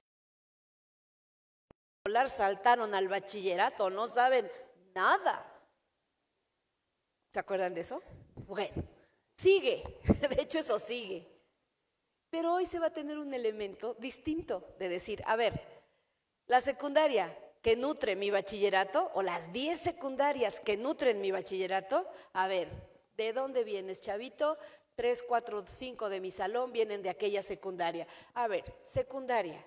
Saltaron al bachillerato, no saben nada. ¿Se acuerdan de eso? Bueno, sigue, de hecho eso sigue. Pero hoy se va a tener un elemento distinto de decir, a ver, la secundaria que nutre mi bachillerato o las diez secundarias que nutren mi bachillerato, a ver, ¿de dónde vienes, chavito? Tres, cuatro, cinco de mi salón vienen de aquella secundaria. A ver, secundaria.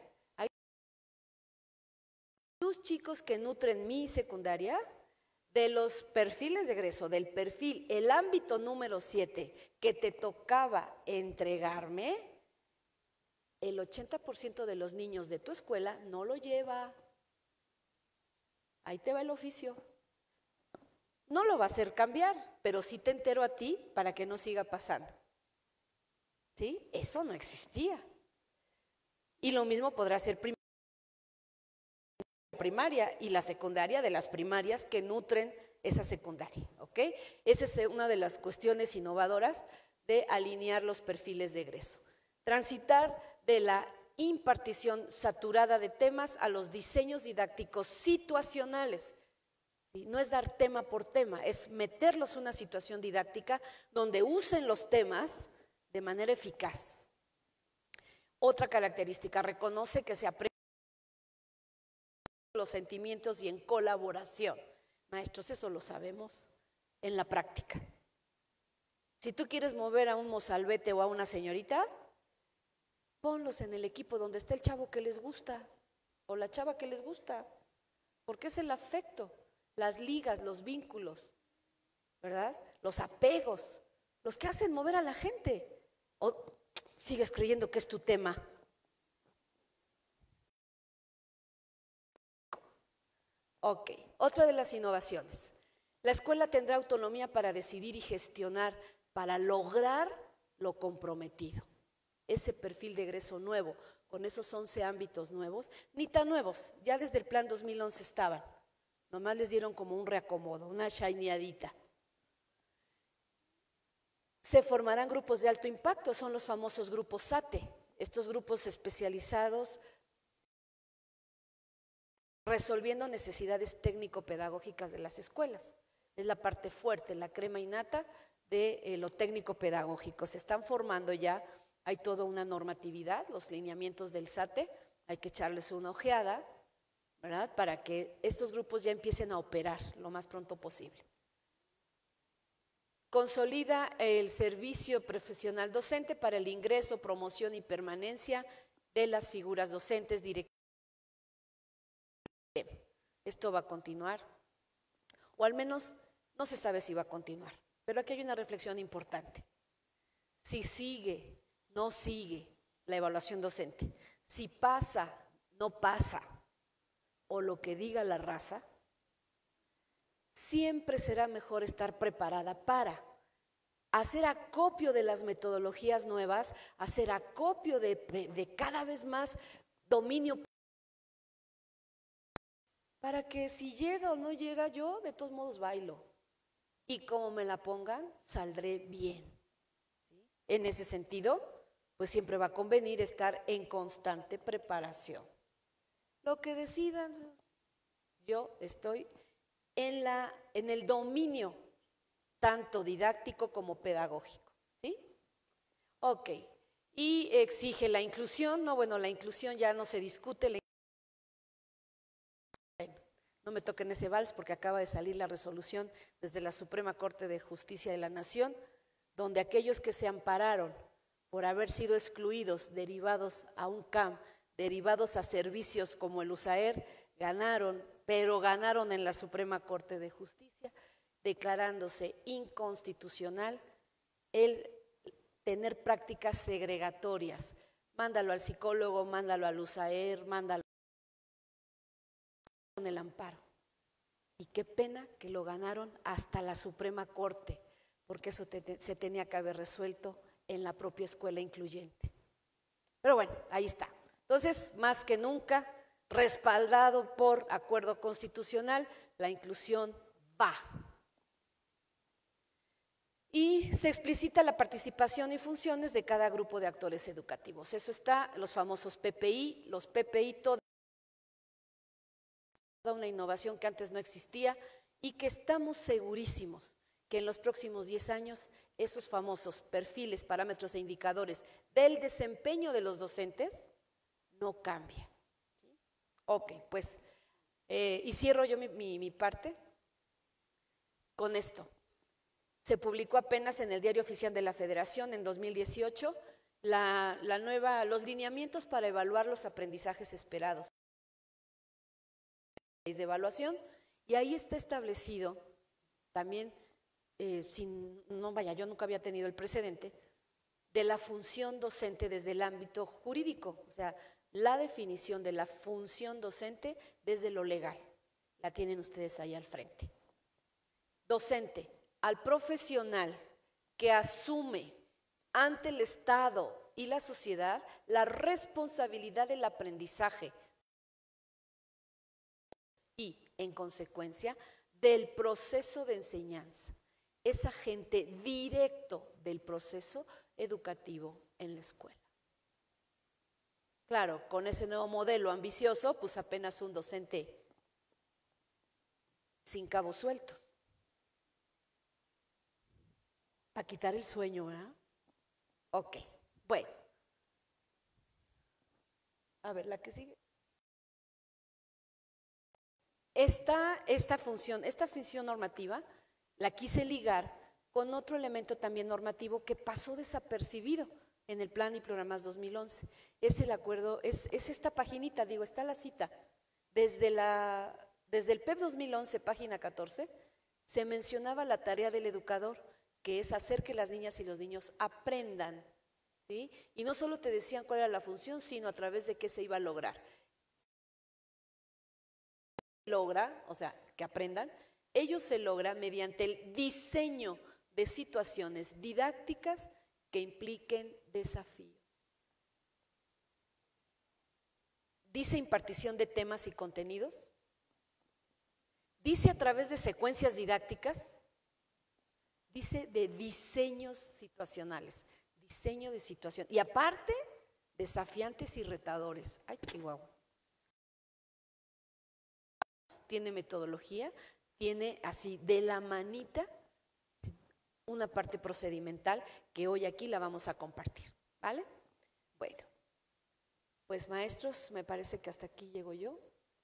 Tus chicos que nutren mi secundaria, de los perfiles de egreso, del perfil, el ámbito número siete que te tocaba entregarme, el ochenta por ciento de los niños de tu escuela no lo lleva. Ahí te va el oficio. No lo va a hacer cambiar, pero sí te entero a ti para que no siga pasando. ¿Sí? Eso no existía. Y lo mismo podrá ser primaria. primaria y la secundaria de las primarias que nutren esa secundaria, ¿ok? Esa es una de las cuestiones innovadoras de alinear los perfiles de egreso. Transitar de la impartición saturada de temas a los diseños didácticos situacionales. ¿Sí? No es dar tema por tema, es meterlos en una situación didáctica donde usen los temas de manera eficaz. Otra característica, reconoce que se aprende los sentimientos y en colaboración. Maestros, eso lo sabemos en la práctica. Si tú quieres mover a un mozalbete o a una señorita, ponlos en el equipo donde está el chavo que les gusta o la chava que les gusta, porque es el afecto, las ligas, los vínculos. ¿verdad? Los apegos, los que hacen mover a la gente. ¿O sigues creyendo que es tu tema? Ok, otra de las innovaciones. La escuela tendrá autonomía para decidir y gestionar, para lograr lo comprometido. Ese perfil de egreso nuevo, con esos once ámbitos nuevos, ni tan nuevos, ya desde el plan dos mil once estaban. Nomás les dieron como un reacomodo, una shineadita. Se formarán grupos de alto impacto, son los famosos grupos SATE, estos grupos especializados resolviendo necesidades técnico-pedagógicas de las escuelas. Es la parte fuerte, la crema innata de eh, lo técnico-pedagógico. Se están formando ya, hay toda una normatividad, los lineamientos del SATE, hay que echarles una ojeada, ¿verdad? Para que estos grupos ya empiecen a operar lo más pronto posible. Consolida el servicio profesional docente para el ingreso, promoción y permanencia de las figuras docentes directivas. Esto va a continuar, o al menos no se sabe si va a continuar, pero aquí hay una reflexión importante. Si sigue, no sigue la evaluación docente, si pasa, no pasa, o lo que diga la raza, siempre será mejor estar preparada para hacer acopio de las metodologías nuevas, hacer acopio de, de cada vez más dominio, para que si llega o no llega yo, de todos modos bailo. Y como me la pongan, saldré bien. ¿Sí? En ese sentido, pues siempre va a convenir estar en constante preparación. Lo que decidan, yo estoy en, la, en el dominio tanto didáctico como pedagógico. ¿Sí? Ok. Y exige la inclusión. No, bueno, la inclusión ya no se discute. La No me toquen ese vals porque acaba de salir la resolución desde la Suprema Corte de Justicia de la Nación, donde aquellos que se ampararon por haber sido excluidos, derivados a un C A M, derivados a servicios como el USAER, ganaron, pero ganaron en la Suprema Corte de Justicia, declarándose inconstitucional el tener prácticas segregatorias. Mándalo al psicólogo, mándalo al USAER, mándalo con el amparo. Y qué pena que lo ganaron hasta la Suprema Corte, porque eso te, te, se tenía que haber resuelto en la propia escuela incluyente. Pero bueno, ahí está. Entonces, más que nunca, respaldado por acuerdo constitucional, la inclusión va. Y se explicita la participación y funciones de cada grupo de actores educativos. Eso está, los famosos P P I, los P P I, toda una innovación que antes no existía y que estamos segurísimos que en los próximos diez años esos famosos perfiles, parámetros e indicadores del desempeño de los docentes no cambian. ¿Sí? Ok, pues, eh, y cierro yo mi, mi, mi parte con esto. Se publicó apenas en el Diario Oficial de la Federación en dos mil dieciocho la, la nueva, los lineamientos para evaluar los aprendizajes esperados de evaluación, y ahí está establecido también, eh, sin, no vaya, yo nunca había tenido el precedente, de la función docente desde el ámbito jurídico, o sea, la definición de la función docente desde lo legal, la tienen ustedes ahí al frente. Docente, al profesional que asume ante el Estado y la sociedad la responsabilidad del aprendizaje y, en consecuencia, del proceso de enseñanza. Es agente directo del proceso educativo en la escuela. Claro, con ese nuevo modelo ambicioso, pues apenas un docente sin cabos sueltos. Para quitar el sueño, ¿verdad? Ok, bueno. A ver, la que sigue. Esta, esta función, esta función normativa la quise ligar con otro elemento también normativo que pasó desapercibido en el Plan y Programas dos mil once. Es el acuerdo, es, es esta paginita, digo, está la cita. Desde, la, desde el P E P dos mil once, página catorce, se mencionaba la tarea del educador, que es hacer que las niñas y los niños aprendan, ¿sí? Y no solo te decían cuál era la función, sino a través de qué se iba a lograr. Logra, o sea, que aprendan, ello se logra mediante el diseño de situaciones didácticas que impliquen desafíos. Dice impartición de temas y contenidos. Dice a través de secuencias didácticas. Dice de diseños situacionales. Diseño de situación. Y aparte, desafiantes y retadores. Ay, chihuahua. Tiene metodología, tiene así de la manita una parte procedimental que hoy aquí la vamos a compartir, ¿vale? Bueno, pues maestros, me parece que hasta aquí llego yo.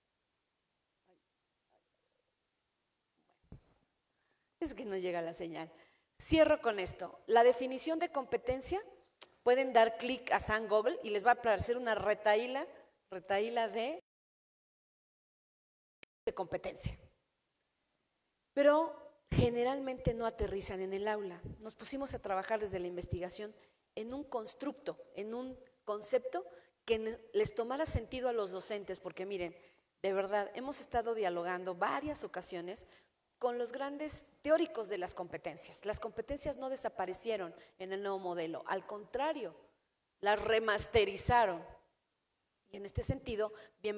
Es que no llega la señal. Cierro con esto. La definición de competencia, pueden dar clic a San Google y les va a aparecer una retaíla, retaíla de, de competencia. Pero generalmente no aterrizan en el aula. Nos pusimos a trabajar desde la investigación en un constructo, en un concepto que les tomara sentido a los docentes, porque miren, de verdad, hemos estado dialogando varias ocasiones con los grandes teóricos de las competencias. Las competencias no desaparecieron en el nuevo modelo, al contrario, las remasterizaron. Y en este sentido, bien,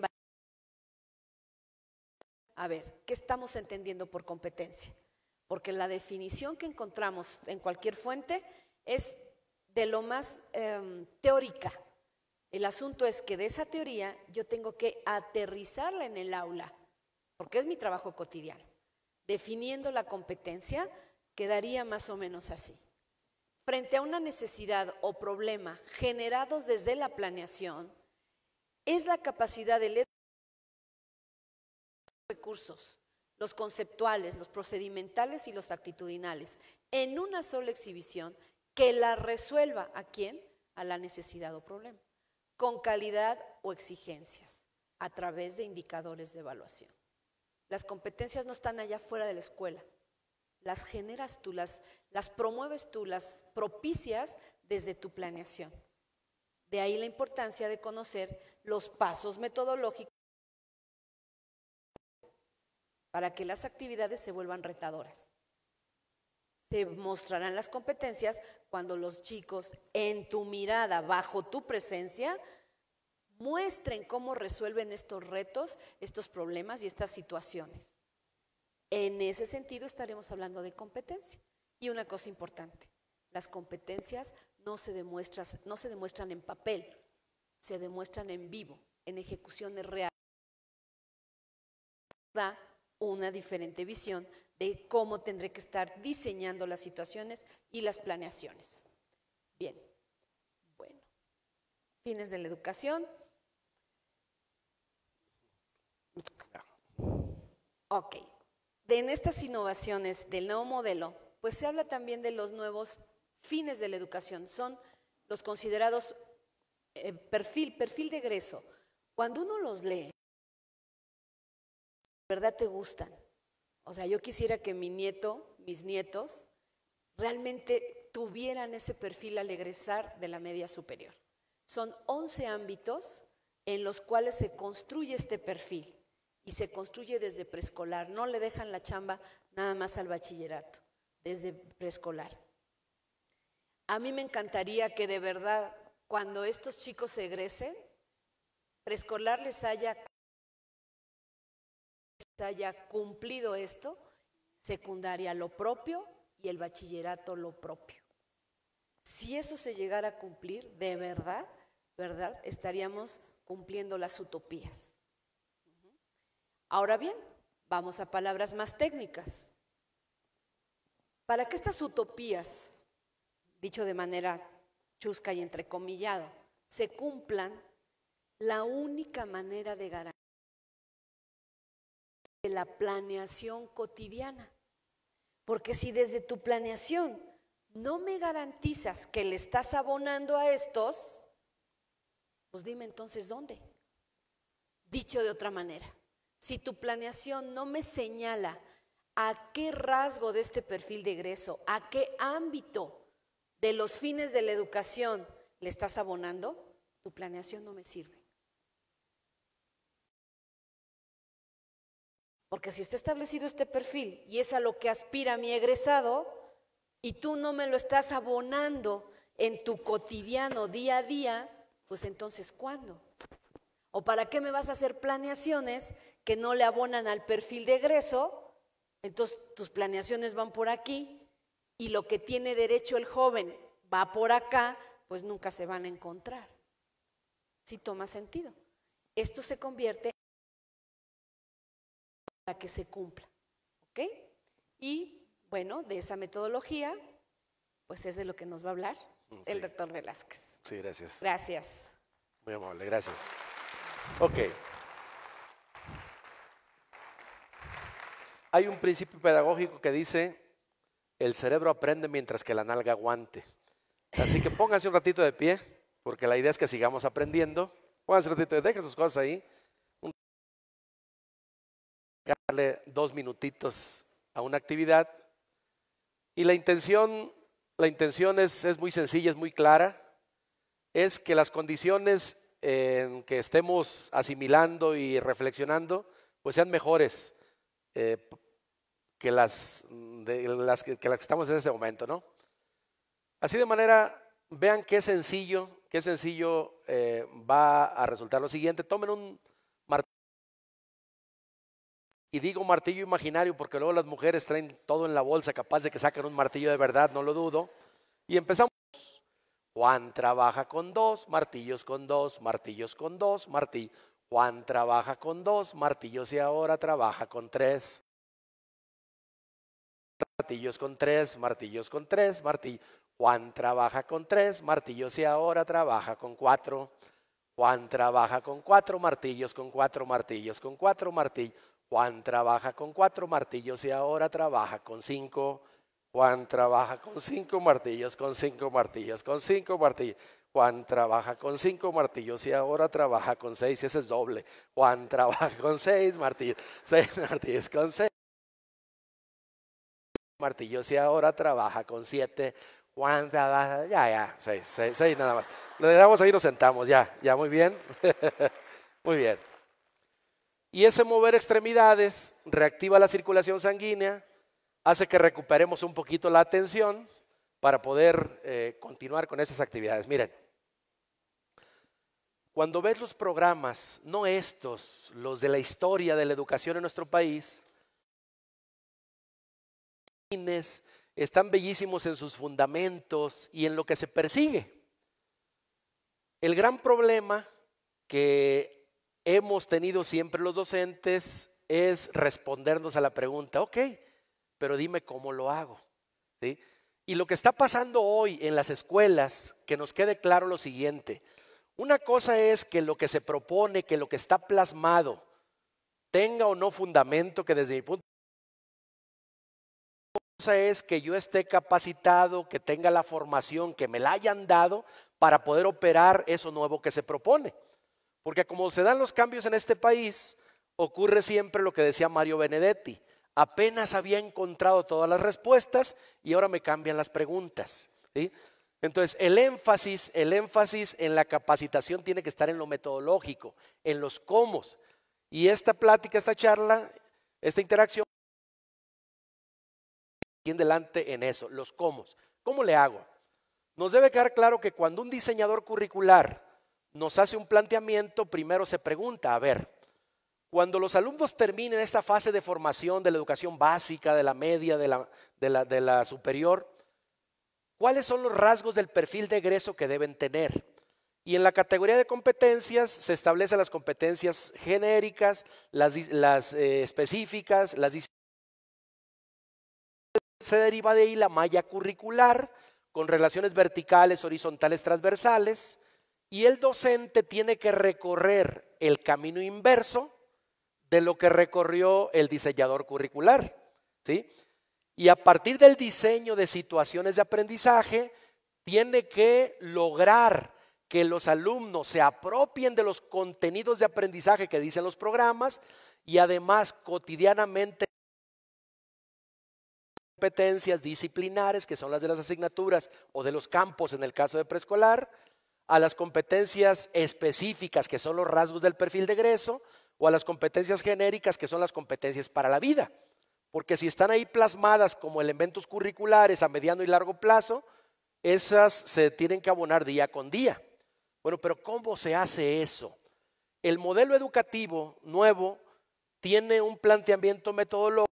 a ver, ¿qué estamos entendiendo por competencia? Porque la definición que encontramos en cualquier fuente es de lo más eh, teórica. El asunto es que de esa teoría yo tengo que aterrizarla en el aula, porque es mi trabajo cotidiano. Definiendo la competencia, quedaría más o menos así. Frente a una necesidad o problema generados desde la planeación, es la capacidad del recursos, los conceptuales, los procedimentales y los actitudinales, en una sola exhibición que la resuelva. ¿A quién? A la necesidad o problema, con calidad o exigencias, a través de indicadores de evaluación. Las competencias no están allá fuera de la escuela, las generas tú, las, las promueves tú, las propicias desde tu planeación. De ahí la importancia de conocer los pasos metodológicos para que las actividades se vuelvan retadoras. Se mostrarán las competencias cuando los chicos, en tu mirada, bajo tu presencia, muestren cómo resuelven estos retos, estos problemas y estas situaciones. En ese sentido estaremos hablando de competencia. Y una cosa importante, las competencias no se demuestran, no se demuestran en papel, se demuestran en vivo, en ejecuciones reales. Da una diferente visión de cómo tendré que estar diseñando las situaciones y las planeaciones. Bien, bueno, fines de la educación. Ok, de en estas innovaciones del nuevo modelo, pues se habla también de los nuevos fines de la educación, son los considerados eh, perfil, perfil de egreso. Cuando uno los lee, ¿de verdad te gustan? O sea, yo quisiera que mi nieto, mis nietos, realmente tuvieran ese perfil al egresar de la media superior. Son once ámbitos en los cuales se construye este perfil y se construye desde preescolar. No le dejan la chamba nada más al bachillerato, desde preescolar. A mí me encantaría que de verdad, cuando estos chicos se egresen, preescolar les haya haya cumplido esto, secundaria lo propio y el bachillerato lo propio. Si eso se llegara a cumplir, de verdad, verdad, estaríamos cumpliendo las utopías. Ahora bien, vamos a palabras más técnicas. Para que estas utopías, dicho de manera chusca y entrecomillada, se cumplan, la única manera de garantizar la planeación cotidiana. Porque si desde tu planeación no me garantizas que le estás abonando a estos, pues dime entonces dónde. Dicho de otra manera, si tu planeación no me señala ¿A qué rasgo de este perfil de egreso, a qué ámbito de los fines de la educación le estás abonando? Tu planeación no me sirve. Porque si está establecido este perfil y es a lo que aspira mi egresado y tú no me lo estás abonando en tu cotidiano día a día, pues entonces ¿cuándo? ¿O para qué me vas a hacer planeaciones que no le abonan al perfil de egreso? Entonces tus planeaciones van por aquí y lo que tiene derecho el joven va por acá, pues nunca se van a encontrar. ¿Sí toma sentido? Esto se convierte para que se cumpla, ¿ok? Y bueno, de esa metodología, pues es de lo que nos va a hablar sí. el doctor Velázquez. Sí, gracias. Gracias. Muy amable, gracias. Ok. Hay un principio pedagógico que dice, el cerebro aprende mientras que la nalga aguante. Así que pónganse un ratito de pie, porque la idea es que sigamos aprendiendo. Pónganse un ratito de pie, dejen sus cosas ahí. Darle dos minutitos a una actividad y la intención, la intención es, es muy sencilla, es muy clara, es que las condiciones en que estemos asimilando y reflexionando pues sean mejores eh, que, las, de las que, que las que estamos en este momento, ¿no? Así de manera, vean qué sencillo, qué sencillo eh, va a resultar lo siguiente. Tomen un Y digo martillo imaginario porque luego las mujeres traen todo en la bolsa, capaz de que saquen un martillo de verdad, no lo dudo. Y empezamos. Juan trabaja con dos, martillos con dos, martillos con dos, martillos. Juan trabaja con dos, martillos y ahora trabaja con tres. Martillos con tres, martillos con tres, martillos. Juan trabaja con tres, martillos y ahora trabaja con cuatro. Juan trabaja con cuatro martillos, con cuatro martillos, con cuatro martillos. Juan trabaja con cuatro martillos y ahora trabaja con cinco. Juan trabaja con cinco martillos, con cinco martillos, con cinco martillos. Juan trabaja con cinco martillos y ahora trabaja con seis. Ese es doble. Juan trabaja con seis martillos, seis martillos, con seis martillos y ahora trabaja con siete. Juan trabaja, ya, ya, seis, seis, seis nada más. Le damos ahí, nos sentamos, ya, ya, muy bien. Muy bien. Y ese mover extremidades reactiva la circulación sanguínea, hace que recuperemos un poquito la atención para poder eh, continuar con esas actividades. Miren, cuando ves los programas, no estos, los de la historia de la educación en nuestro país, están bellísimos en sus fundamentos y en lo que se persigue. El gran problema que hemos tenido siempre los docentes es respondernos a la pregunta, ok, pero dime cómo lo hago, ¿sí? Y lo que está pasando hoy en las escuelas, que nos quede claro lo siguiente, una cosa es que lo que se propone, que lo que está plasmado tenga o no fundamento, que desde mi punto de vista, una cosa es que yo esté capacitado, que tenga la formación, que me la hayan dado para poder operar eso nuevo que se propone. Porque como se dan los cambios en este país, ocurre siempre lo que decía Mario Benedetti. Apenas había encontrado todas las respuestas y ahora me cambian las preguntas, ¿sí? Entonces el énfasis, el énfasis en la capacitación tiene que estar en lo metodológico, en los cómo. Y esta plática, esta charla, esta interacción, aquí en delante en eso, los cómo. ¿Cómo le hago? Nos debe quedar claro que cuando un diseñador curricular nos hace un planteamiento, primero se pregunta, a ver, cuando los alumnos terminen esa fase de formación de la educación básica, de la media, de la, de la, de la superior, ¿cuáles son los rasgos del perfil de egreso que deben tener? Y en la categoría de competencias se establecen las competencias genéricas, las, las eh, específicas, las se deriva de ahí la malla curricular con relaciones verticales, horizontales, transversales. Y el docente tiene que recorrer el camino inverso de lo que recorrió el diseñador curricular, ¿sí? Y a partir del diseño de situaciones de aprendizaje, tiene que lograr que los alumnos se apropien de los contenidos de aprendizaje que dicen los programas y además cotidianamente competencias disciplinares, que son las de las asignaturas o de los campos en el caso de preescolar, a las competencias específicas, que son los rasgos del perfil de egreso, o a las competencias genéricas, que son las competencias para la vida. Porque si están ahí plasmadas como elementos curriculares a mediano y largo plazo, esas se tienen que abonar día con día. Bueno, pero ¿cómo se hace eso? El modelo educativo nuevo tiene un planteamiento metodológico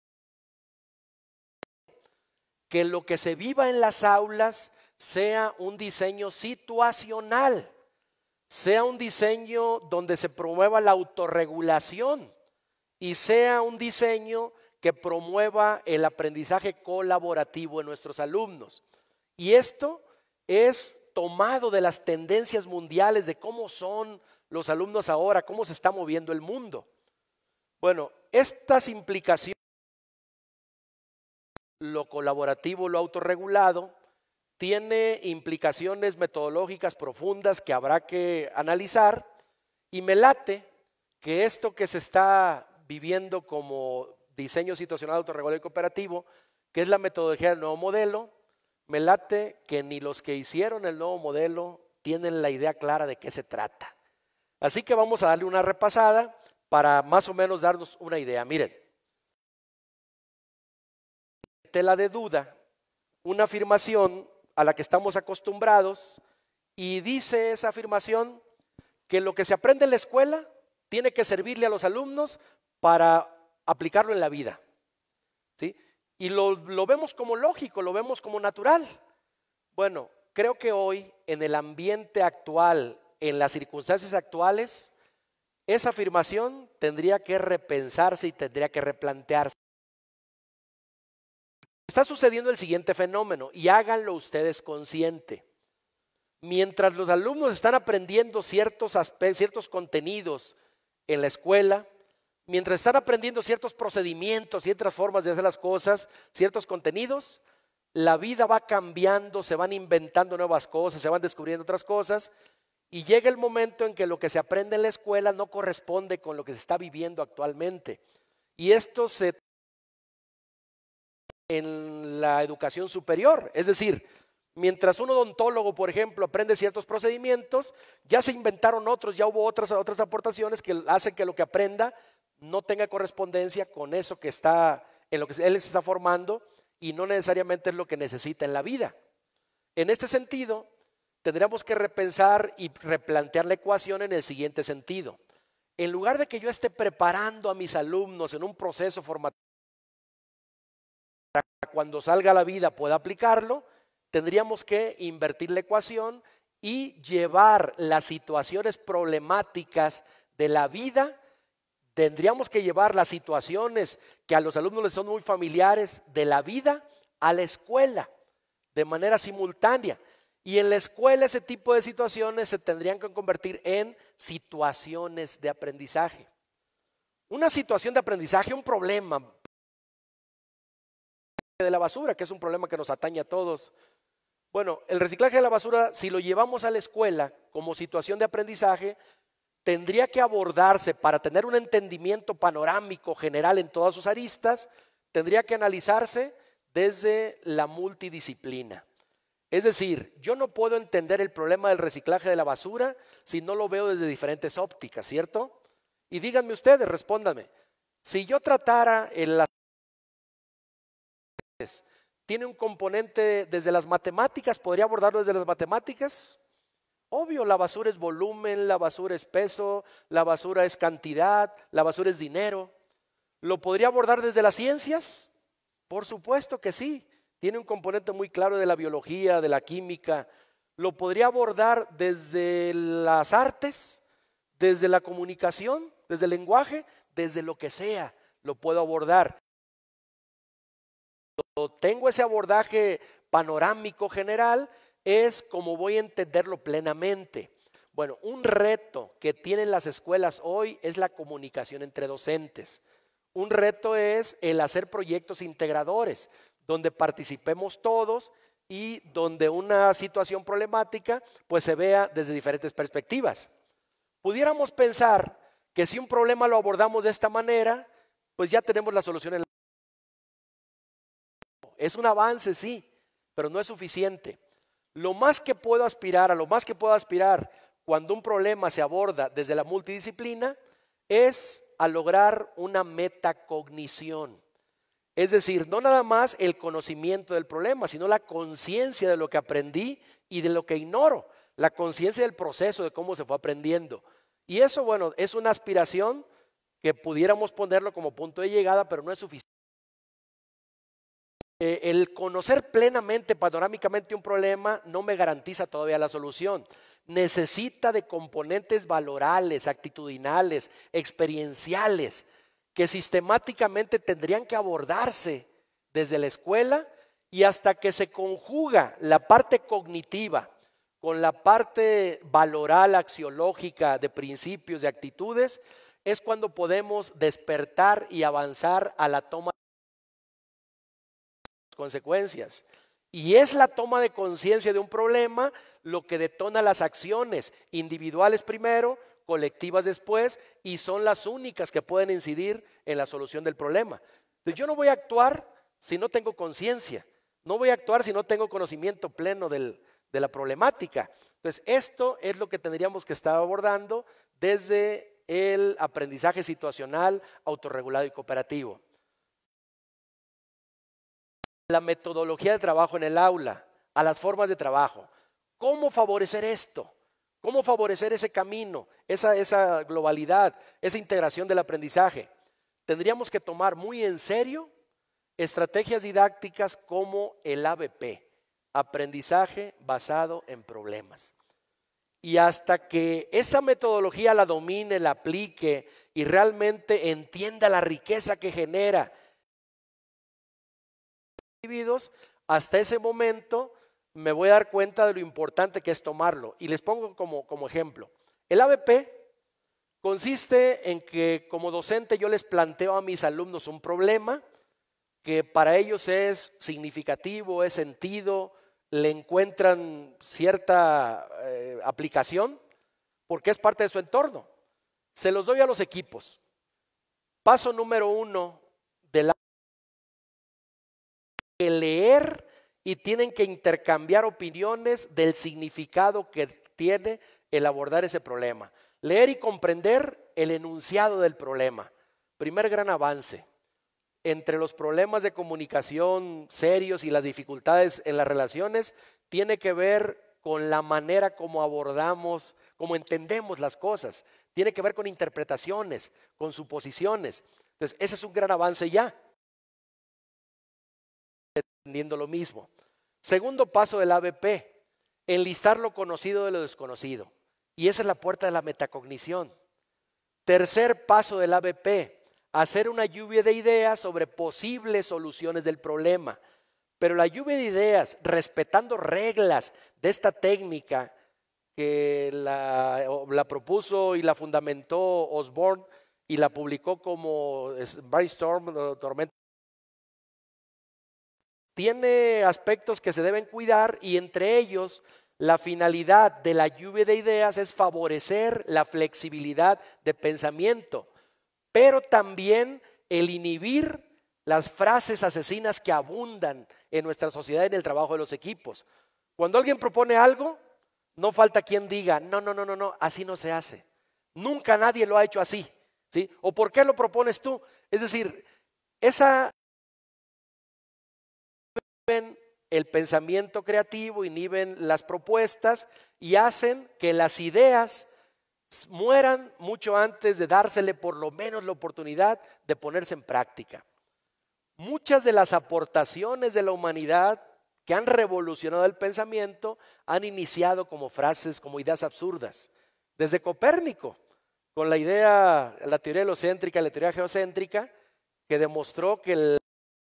que lo que se viva en las aulas sea un diseño situacional, sea un diseño donde se promueva la autorregulación y sea un diseño que promueva el aprendizaje colaborativo en nuestros alumnos. Y esto es tomado de las tendencias mundiales de cómo son los alumnos ahora, cómo se está moviendo el mundo. Bueno, estas implicaciones, lo colaborativo, lo autorregulado, tiene implicaciones metodológicas profundas que habrá que analizar, y me late que esto que se está viviendo como diseño situacional, autorregulado y cooperativo, que es la metodología del nuevo modelo, me late que ni los que hicieron el nuevo modelo tienen la idea clara de qué se trata. Así que vamos a darle una repasada para más o menos darnos una idea. Miren, tela de duda, una afirmación a la que estamos acostumbrados, y dice esa afirmación que lo que se aprende en la escuela tiene que servirle a los alumnos para aplicarlo en la vida, ¿sí? Y lo, lo vemos como lógico, lo vemos como natural. Bueno, creo que hoy en el ambiente actual, en las circunstancias actuales, esa afirmación tendría que repensarse y tendría que replantearse. Está sucediendo el siguiente fenómeno, y háganlo ustedes consciente. Mientras los alumnos están aprendiendo ciertos aspectos, ciertos contenidos en la escuela, mientras están aprendiendo ciertos procedimientos, ciertas formas de hacer las cosas, ciertos contenidos, la vida va cambiando, se van inventando nuevas cosas, se van descubriendo otras cosas, y llega el momento en que lo que se aprende en la escuela no corresponde con lo que se está viviendo actualmente. Y esto se en la educación superior, es decir, mientras un odontólogo, por ejemplo, aprende ciertos procedimientos, ya se inventaron otros, ya hubo otras, otras aportaciones que hacen que lo que aprenda no tenga correspondencia con eso que está, en lo que él se está formando, y no necesariamente es lo que necesita en la vida. En este sentido, tendríamos que repensar y replantear la ecuación en el siguiente sentido. En lugar de que yo esté preparando a mis alumnos en un proceso formativo para cuando salga a la vida pueda aplicarlo, tendríamos que invertir la ecuación y llevar las situaciones problemáticas de la vida. Tendríamos que llevar las situaciones que a los alumnos les son muy familiares de la vida a la escuela de manera simultánea. Y en la escuela ese tipo de situaciones se tendrían que convertir en situaciones de aprendizaje. Una situación de aprendizaje, un problema de la basura, que es un problema que nos atañe a todos. Bueno, el reciclaje de la basura, si lo llevamos a la escuela como situación de aprendizaje, tendría que abordarse para tener un entendimiento panorámico general en todas sus aristas, tendría que analizarse desde la multidisciplina. Es decir, yo no puedo entender el problema del reciclaje de la basura si no lo veo desde diferentes ópticas, ¿cierto? Y díganme ustedes, respóndanme, si yo tratara en las tiene un componente desde las matemáticas, ¿podría abordarlo desde las matemáticas? Obvio, la basura es volumen, la basura es peso, la basura es cantidad, la basura es dinero. ¿Lo podría abordar desde las ciencias? Por supuesto que sí, tiene un componente muy claro de la biología, de la química. ¿Lo podría abordar desde las artes, desde la comunicación, desde el lenguaje? Desde lo que sea, lo puedo abordar. Cuando tengo ese abordaje panorámico general, es como voy a entenderlo plenamente. Bueno, un reto que tienen las escuelas hoy es la comunicación entre docentes. Un reto es el hacer proyectos integradores, donde participemos todos y donde una situación problemática pues se vea desde diferentes perspectivas. Pudiéramos pensar que si un problema lo abordamos de esta manera, pues ya tenemos la solución en la es un avance, sí, pero no es suficiente. Lo más que puedo aspirar, a lo más que puedo aspirar cuando un problema se aborda desde la multidisciplina es a lograr una metacognición. Es decir, no nada más el conocimiento del problema, sino la conciencia de lo que aprendí y de lo que ignoro, la conciencia del proceso, de cómo se fue aprendiendo. Y eso, bueno, es una aspiración que pudiéramos ponerlo como punto de llegada, pero no es suficiente. Eh, el conocer plenamente, panorámicamente un problema no me garantiza todavía la solución. Necesita de componentes valorales, actitudinales, experienciales, que sistemáticamente tendrían que abordarse desde la escuela y hasta que se conjuga la parte cognitiva con la parte valoral, axiológica, de principios, de actitudes, es cuando podemos despertar y avanzar a la toma de consecuencias. Y es la toma de conciencia de un problema lo que detona las acciones individuales primero, colectivas después, y son las únicas que pueden incidir en la solución del problema. Entonces, yo no voy a actuar si no tengo conciencia, no voy a actuar si no tengo conocimiento pleno del, de la problemática. Entonces, esto es lo que tendríamos que estar abordando desde el aprendizaje situacional, autorregulado y cooperativo. La metodología de trabajo en el aula, a las formas de trabajo. ¿Cómo favorecer esto? ¿Cómo favorecer ese camino, esa, esa globalidad, esa integración del aprendizaje? Tendríamos que tomar muy en serio estrategias didácticas como el A B P, aprendizaje basado en problemas. Y hasta que esa metodología la domine, la aplique y realmente entienda la riqueza que genera individuos, hasta ese momento me voy a dar cuenta de lo importante que es tomarlo. Y les pongo como, como ejemplo. El A B P consiste en que como docente yo les planteo a mis alumnos un problema que para ellos es significativo, es sentido, le encuentran cierta eh, aplicación porque es parte de su entorno. Se los doy a los equipos. Paso número uno del que leer y tienen que intercambiar opiniones del significado que tiene el abordar ese problema. Leer y comprender el enunciado del problema. Primer gran avance. Entre los problemas de comunicación serios y las dificultades en las relaciones, tiene que ver con la manera como abordamos, como entendemos las cosas. Tiene que ver con interpretaciones, con suposiciones. Entonces, ese es un gran avance ya. Entendiendo lo mismo. Segundo paso del A B P, enlistar lo conocido de lo desconocido. Y esa es la puerta de la metacognición. Tercer paso del A B P, hacer una lluvia de ideas sobre posibles soluciones del problema. Pero la lluvia de ideas, respetando reglas de esta técnica que la, la propuso y la fundamentó Osborne y la publicó como Brainstorm, tormenta, tiene aspectos que se deben cuidar y entre ellos la finalidad de la lluvia de ideas es favorecer la flexibilidad de pensamiento, pero también el inhibir las frases asesinas que abundan en nuestra sociedad en el trabajo de los equipos. Cuando alguien propone algo, no falta quien diga, no, no, no, no, no, así no se hace. Nunca nadie lo ha hecho así, ¿sí? ¿O por qué lo propones tú? Es decir, esa inhiben el pensamiento creativo, inhiben las propuestas y hacen que las ideas mueran mucho antes de dársele por lo menos la oportunidad de ponerse en práctica. Muchas de las aportaciones de la humanidad que han revolucionado el pensamiento han iniciado como frases, como ideas absurdas. Desde Copérnico, con la idea, la teoría helocéntrica, la teoría geocéntrica, que demostró que el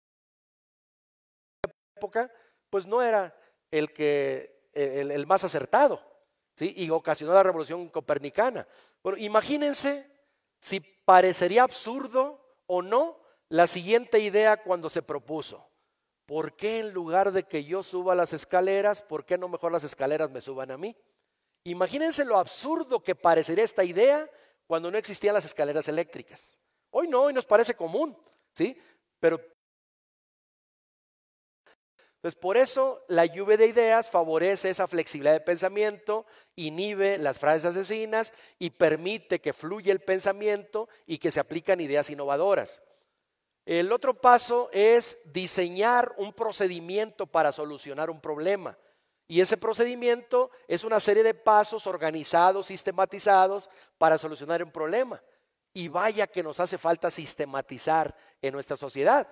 época pues no era el, que, el, el más acertado, ¿sí? Y ocasionó la revolución copernicana. Bueno, imagínense si parecería absurdo o no la siguiente idea cuando se propuso. ¿Por qué en lugar de que yo suba las escaleras, por qué no mejor las escaleras me suban a mí? Imagínense lo absurdo que parecería esta idea cuando no existían las escaleras eléctricas. Hoy no, hoy nos parece común, ¿sí? Pero Entonces, por eso la lluvia de ideas favorece esa flexibilidad de pensamiento, inhibe las frases asesinas y permite que fluya el pensamiento y que se aplican ideas innovadoras. El otro paso es diseñar un procedimiento para solucionar un problema. Y ese procedimiento es una serie de pasos organizados, sistematizados para solucionar un problema. Y vaya que nos hace falta sistematizar en nuestra sociedad.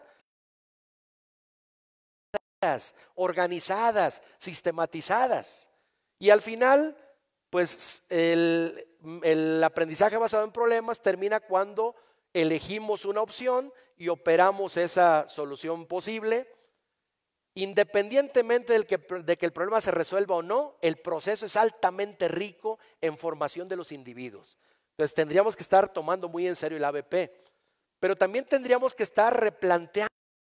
Organizadas, sistematizadas. Y al final, pues el, el aprendizaje basado en problemas termina cuando elegimos una opción y operamos esa solución posible. Independientemente del que, de que el problema se resuelva o no, el proceso es altamente rico en formación de los individuos. Entonces tendríamos que estar tomando muy en serio el A B P, pero también tendríamos que estar replanteando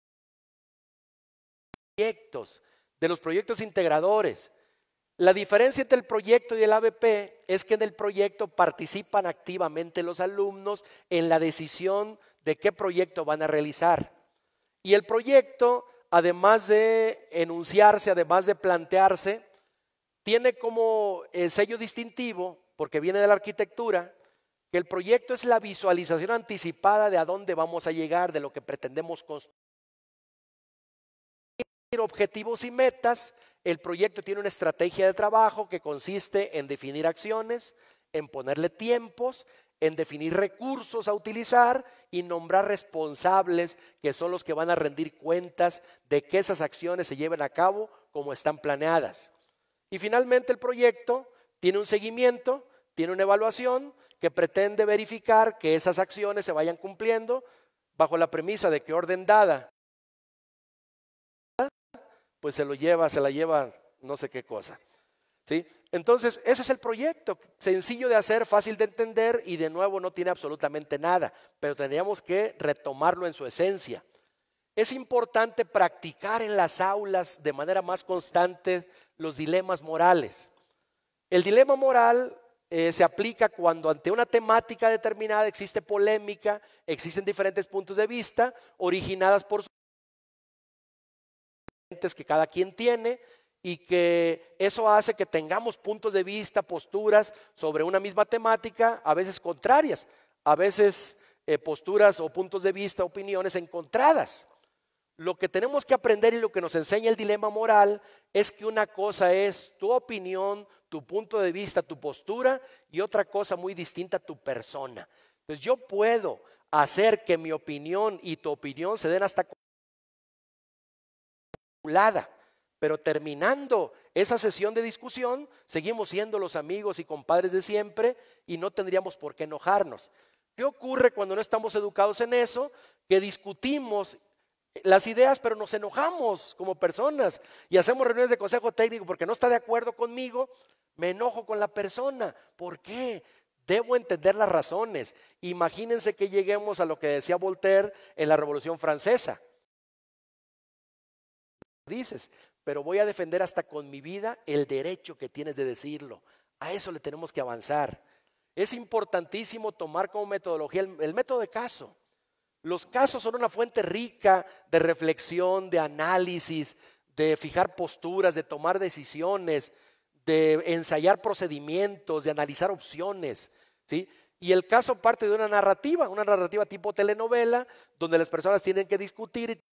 proyectos, de los proyectos integradores. La diferencia entre el proyecto y el A B P es que en el proyecto participan activamente los alumnos en la decisión de qué proyecto van a realizar. Y el proyecto, además de enunciarse, además de plantearse, tiene como eh, sello distintivo, porque viene de la arquitectura, que el proyecto es la visualización anticipada de a dónde vamos a llegar, de lo que pretendemos construir. Objetivos y metas. El proyecto tiene una estrategia de trabajo que consiste en definir acciones, en ponerle tiempos, en definir recursos a utilizar y nombrar responsables que son los que van a rendir cuentas de que esas acciones se lleven a cabo como están planeadas. Y finalmente el proyecto tiene un seguimiento, tiene una evaluación que pretende verificar que esas acciones se vayan cumpliendo bajo la premisa de que orden dada pues se lo lleva, se la lleva no sé qué cosa, ¿sí? Entonces, ese es el proyecto, sencillo de hacer, fácil de entender y de nuevo no tiene absolutamente nada, pero tendríamos que retomarlo en su esencia. Es importante practicar en las aulas de manera más constante los dilemas morales. El dilema moral eh, se aplica cuando ante una temática determinada existe polémica, existen diferentes puntos de vista originadas por que cada quien tiene y que eso hace que tengamos puntos de vista, posturas sobre una misma temática, a veces contrarias, a veces eh, posturas o puntos de vista, opiniones encontradas. Lo que tenemos que aprender y lo que nos enseña el dilema moral es que una cosa es tu opinión, tu punto de vista, tu postura y otra cosa muy distinta, tu persona. Entonces yo puedo hacer que mi opinión y tu opinión se den hasta pero terminando esa sesión de discusión, seguimos siendo los amigos y compadres de siempre y no tendríamos por qué enojarnos. ¿Qué ocurre cuando no estamos educados en eso? Que discutimos las ideas, pero nos enojamos como personas y hacemos reuniones de consejo técnico porque no está de acuerdo conmigo, me enojo con la persona. ¿Por qué? Debo entender las razones. Imagínense que lleguemos a lo que decía Voltaire en la Revolución Francesa. Dices, pero voy a defender hasta con mi vida el derecho que tienes de decirlo. A eso le tenemos que avanzar. Es importantísimo tomar como metodología el, el método de caso. Los casos son una fuente rica de reflexión, de análisis, de fijar posturas, de tomar decisiones, de ensayar procedimientos, de analizar opciones, ¿sí? Y el caso parte de una narrativa, una narrativa tipo telenovela, donde las personas tienen que discutir y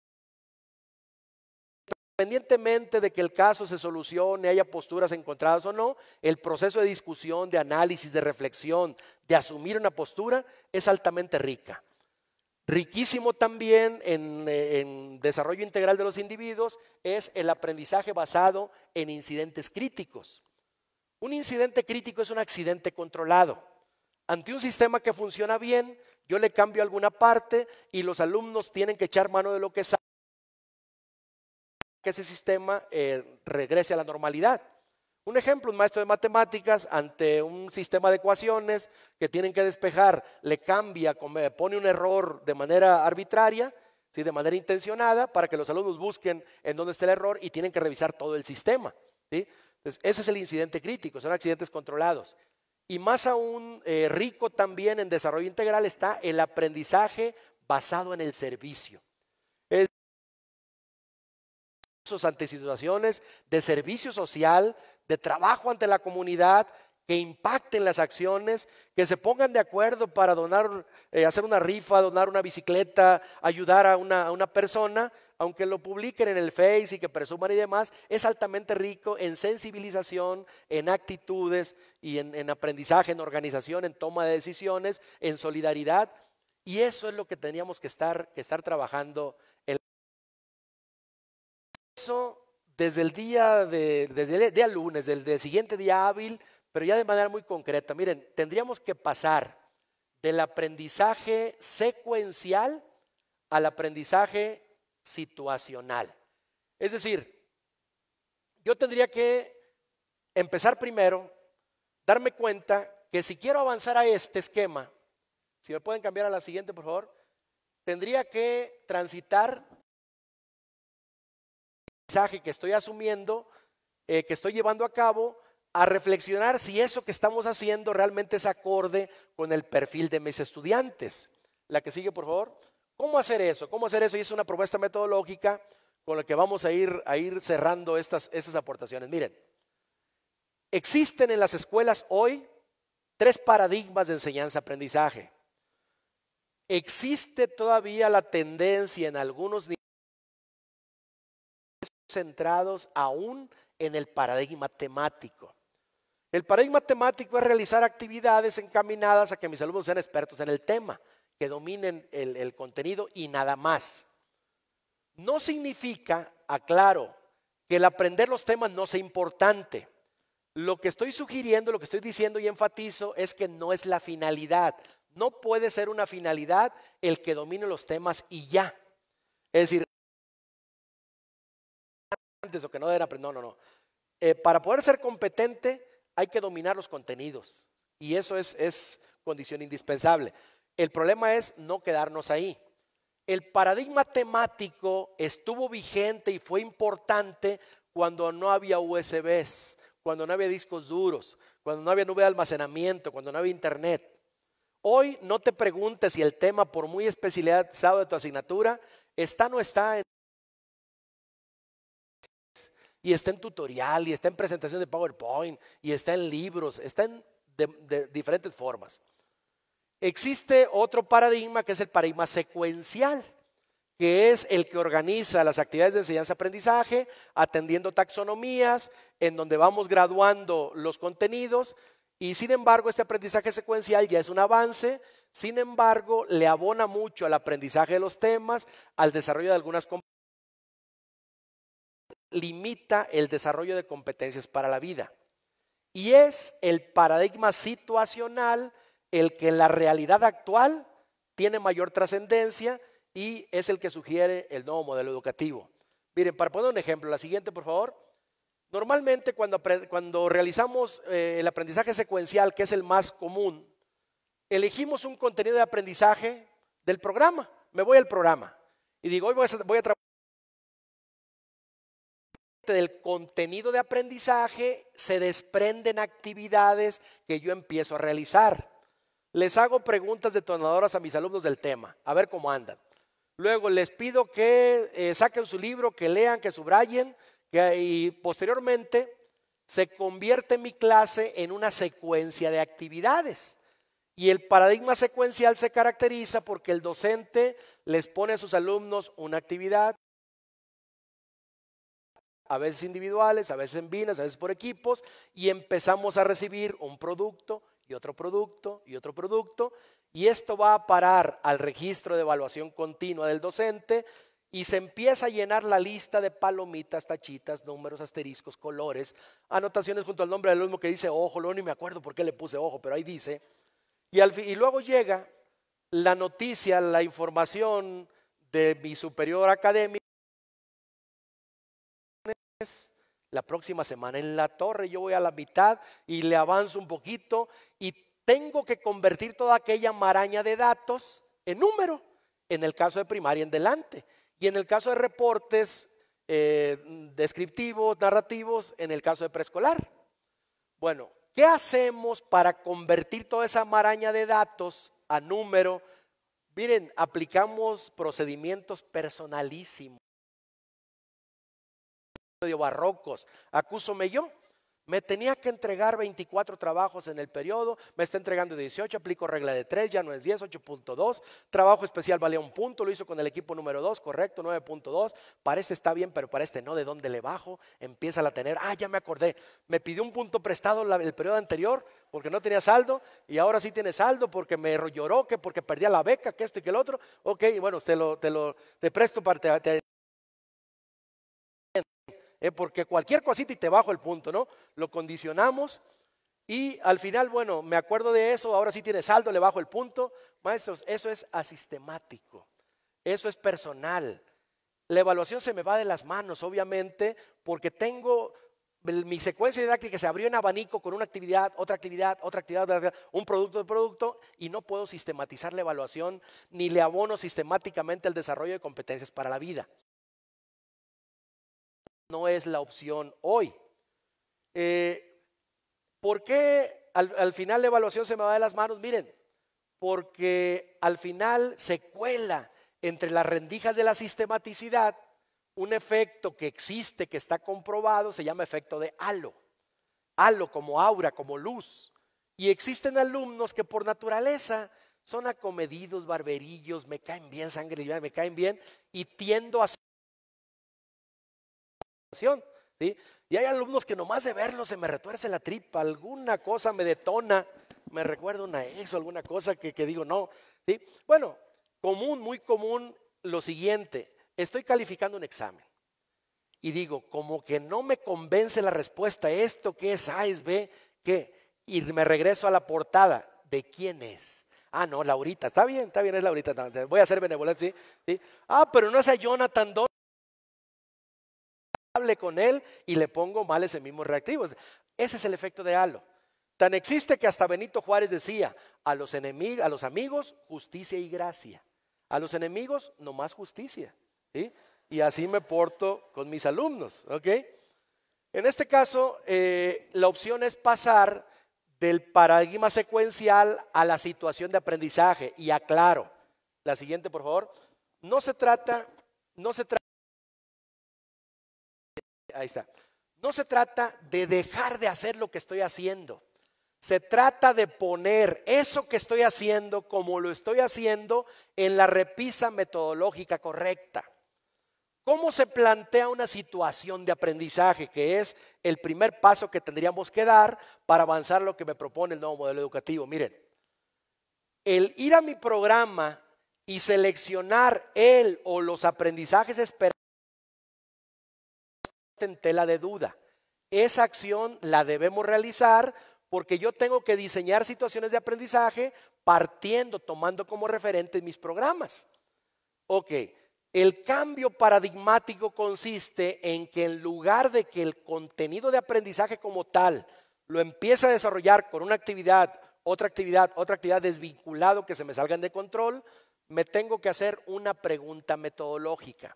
independientemente de que el caso se solucione, haya posturas encontradas o no, el proceso de discusión, de análisis, de reflexión, de asumir una postura es altamente rica. Riquísimo también en, en desarrollo integral de los individuos es el aprendizaje basado en incidentes críticos. Un incidente crítico es un accidente controlado. Ante un sistema que funciona bien, yo le cambio alguna parte y los alumnos tienen que echar mano de lo que saben, que ese sistema eh, regrese a la normalidad. Un ejemplo, un maestro de matemáticas ante un sistema de ecuaciones que tienen que despejar, le cambia, pone un error de manera arbitraria, ¿sí? De manera intencionada, para que los alumnos busquen en dónde está el error y tienen que revisar todo el sistema, ¿sí? Entonces, ese es el incidente crítico, son accidentes controlados. Y más aún eh, rico también en desarrollo integral está el aprendizaje basado en el servicio. Es cursos ante situaciones de servicio social, de trabajo ante la comunidad, que impacten las acciones, que se pongan de acuerdo para donar, eh, hacer una rifa, donar una bicicleta, ayudar a una, a una persona, aunque lo publiquen en el Face y que presuman y demás, es altamente rico en sensibilización, en actitudes y en, en aprendizaje, en organización, en toma de decisiones, en solidaridad. Y eso es lo que teníamos que estar, que estar trabajando. En eso desde el día, de, desde el día lunes, del, del siguiente día hábil, pero ya de manera muy concreta. Miren, tendríamos que pasar del aprendizaje secuencial al aprendizaje situacional. Es decir, yo tendría que empezar primero, darme cuenta que si quiero avanzar a este esquema, si me pueden cambiar a la siguiente, por favor, tendría que transitar el aprendizaje que estoy asumiendo, eh, que estoy llevando a cabo, a reflexionar si eso que estamos haciendo realmente es acorde con el perfil de mis estudiantes. La que sigue, por favor. ¿Cómo hacer eso? ¿Cómo hacer eso? Y es una propuesta metodológica con la que vamos a ir, a ir cerrando estas, estas aportaciones. Miren, existen en las escuelas hoy tres paradigmas de enseñanza-aprendizaje. Existe todavía la tendencia en algunos niveles centrados aún en el paradigma temático. El paradigma temático es realizar actividades encaminadas a que mis alumnos sean expertos en el tema, que dominen el, el contenido y nada más. No significa, aclaro, que el aprender los temas no sea importante. Lo que estoy sugiriendo, lo que estoy diciendo y enfatizo es que no es la finalidad. No puede ser una finalidad el que domine los temas y ya. Es decir, antes o que no deben aprender, no, no, no. Eh, para poder ser competente hay que dominar los contenidos y eso es, es condición indispensable. El problema es no quedarnos ahí. El paradigma temático estuvo vigente y fue importante cuando no había U S Bs, cuando no había discos duros, cuando no había nube de almacenamiento, cuando no había internet. Hoy no te preguntes si el tema, por muy especializado de tu asignatura, está o no está en, y está en tutorial, y está en presentación de PowerPoint, y está en libros, está en de, de diferentes formas. Existe otro paradigma que es el paradigma secuencial, que es el que organiza las actividades de enseñanza-aprendizaje, atendiendo taxonomías, en donde vamos graduando los contenidos, y sin embargo este aprendizaje secuencial ya es un avance, sin embargo le abona mucho al aprendizaje de los temas, al desarrollo de algunas competencias, limita el desarrollo de competencias para la vida. Y es el paradigma situacional el que en la realidad actual tiene mayor trascendencia y es el que sugiere el nuevo modelo educativo. Miren, para poner un ejemplo, la siguiente por favor. Normalmente cuando, cuando realizamos eh, el aprendizaje secuencial, que es el más común, elegimos un contenido de aprendizaje del programa. Me voy al programa y digo, hoy voy a, voy a trabajar. Del contenido de aprendizaje se desprenden actividades que yo empiezo a realizar. Les hago preguntas detonadoras a mis alumnos del tema, a ver cómo andan. Luego les pido que eh, saquen su libro, que lean, que subrayen, que, y posteriormente se convierte mi clase en una secuencia de actividades. Y el paradigma secuencial se caracteriza porque el docente les pone a sus alumnos una actividad, a veces individuales, a veces en binas, a veces por equipos, y empezamos a recibir un producto y otro producto y otro producto, y esto va a parar al registro de evaluación continua del docente y se empieza a llenar la lista de palomitas, tachitas, números, asteriscos, colores, anotaciones junto al nombre del alumno que dice ojo, luego ni me acuerdo por qué le puse ojo, pero ahí dice, y, al, y luego llega la noticia, la información de mi superior académico. La próxima semana en la torre yo voy a la mitad y le avanzo un poquito y tengo que convertir toda aquella maraña de datos en número, en el caso de primaria en delante, y en el caso de reportes eh, descriptivos, narrativos, en el caso de preescolar. Bueno, ¿qué hacemos para convertir toda esa maraña de datos a número? Miren, aplicamos procedimientos personalísimos. medio barrocos. Acúsome yo. Me tenía que entregar veinticuatro trabajos en el periodo, me está entregando dieciocho, aplico regla de tres, ya no es diez, ocho punto dos, trabajo especial valía un punto, lo hizo con el equipo número dos, correcto, nueve punto dos, para este está bien, pero para este no, ¿de dónde le bajo? Empieza a tener, ah, ya me acordé, me pidió un punto prestado la, el periodo anterior porque no tenía saldo y ahora sí tiene saldo porque me lloró, que porque perdía la beca, que esto y que el otro, ok, bueno, te lo, te lo te presto para... Te, te, Eh, porque cualquier cosita y te bajo el punto, ¿no? Lo condicionamos y al final, bueno, me acuerdo de eso, ahora sí tiene saldo, le bajo el punto. Maestros, eso es asistemático, eso es personal. La evaluación se me va de las manos, obviamente, porque tengo mi secuencia didáctica, se abrió en abanico con una actividad, otra actividad, otra actividad, un producto de producto, y no puedo sistematizar la evaluación ni le abono sistemáticamente el desarrollo de competencias para la vida. No es la opción hoy. Eh, ¿Por qué al, al final la evaluación se me va de las manos? Miren, porque al final se cuela entre las rendijas de la sistematicidad un efecto que existe, que está comprobado, se llama efecto de halo. Halo como aura, como luz. Y existen alumnos que por naturaleza son acomedidos, barberillos, me caen bien, sangre, me caen bien, y tiendo a ¿sí? Y hay alumnos que nomás de verlos se me retuerce la tripa, alguna cosa me detona, me recuerda una ex o alguna cosa que, que digo no, ¿sí? Bueno, común, muy común lo siguiente, estoy calificando un examen y digo, como que no me convence la respuesta, esto que es A es B, ¿qué? Y me regreso a la portada, ¿de quién es? Ah, no, Laurita, está bien, está bien, es Laurita, voy a ser benevolente, ¿sí? ¿Sí? Ah, pero no es a Jonathan Don. Hable con él y le pongo mal ese mismo reactivo. Ese es el efecto de halo. Tan existe que hasta Benito Juárez decía, a los enemigos, a los amigos, justicia y gracia. A los enemigos, nomás justicia. ¿Sí? Y así me porto con mis alumnos. ¿Ok? En este caso, eh, la opción es pasar del paradigma secuencial a la situación de aprendizaje. Y aclaro, la siguiente por favor, no se trata, no se trata, ahí está. No se trata de dejar de hacer lo que estoy haciendo. Se trata de poner eso que estoy haciendo como lo estoy haciendo en la repisa metodológica correcta. ¿Cómo se plantea una situación de aprendizaje? Que es el primer paso que tendríamos que dar para avanzar lo que me propone el nuevo modelo educativo. Miren, el ir a mi programa y seleccionar el o los aprendizajes esperados en tela de duda. Esa acción la debemos realizar porque yo tengo que diseñar situaciones de aprendizaje partiendo, tomando como referente mis programas. Ok, el cambio paradigmático consiste en que en lugar de que el contenido de aprendizaje como tal lo empiece a desarrollar con una actividad, otra actividad, otra actividad desvinculado que se me salgan de control, me tengo que hacer una pregunta metodológica.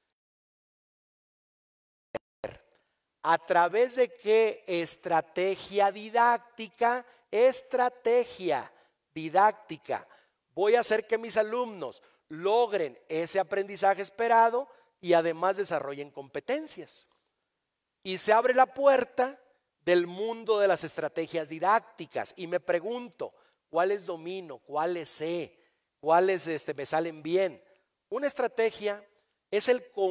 ¿A través de qué estrategia didáctica? Estrategia didáctica. Voy a hacer que mis alumnos logren ese aprendizaje esperado y además desarrollen competencias. Y se abre la puerta del mundo de las estrategias didácticas y me pregunto, ¿cuáles domino? ¿Cuáles sé? ¿Cuáles este, me salen bien? Una estrategia es el conjunto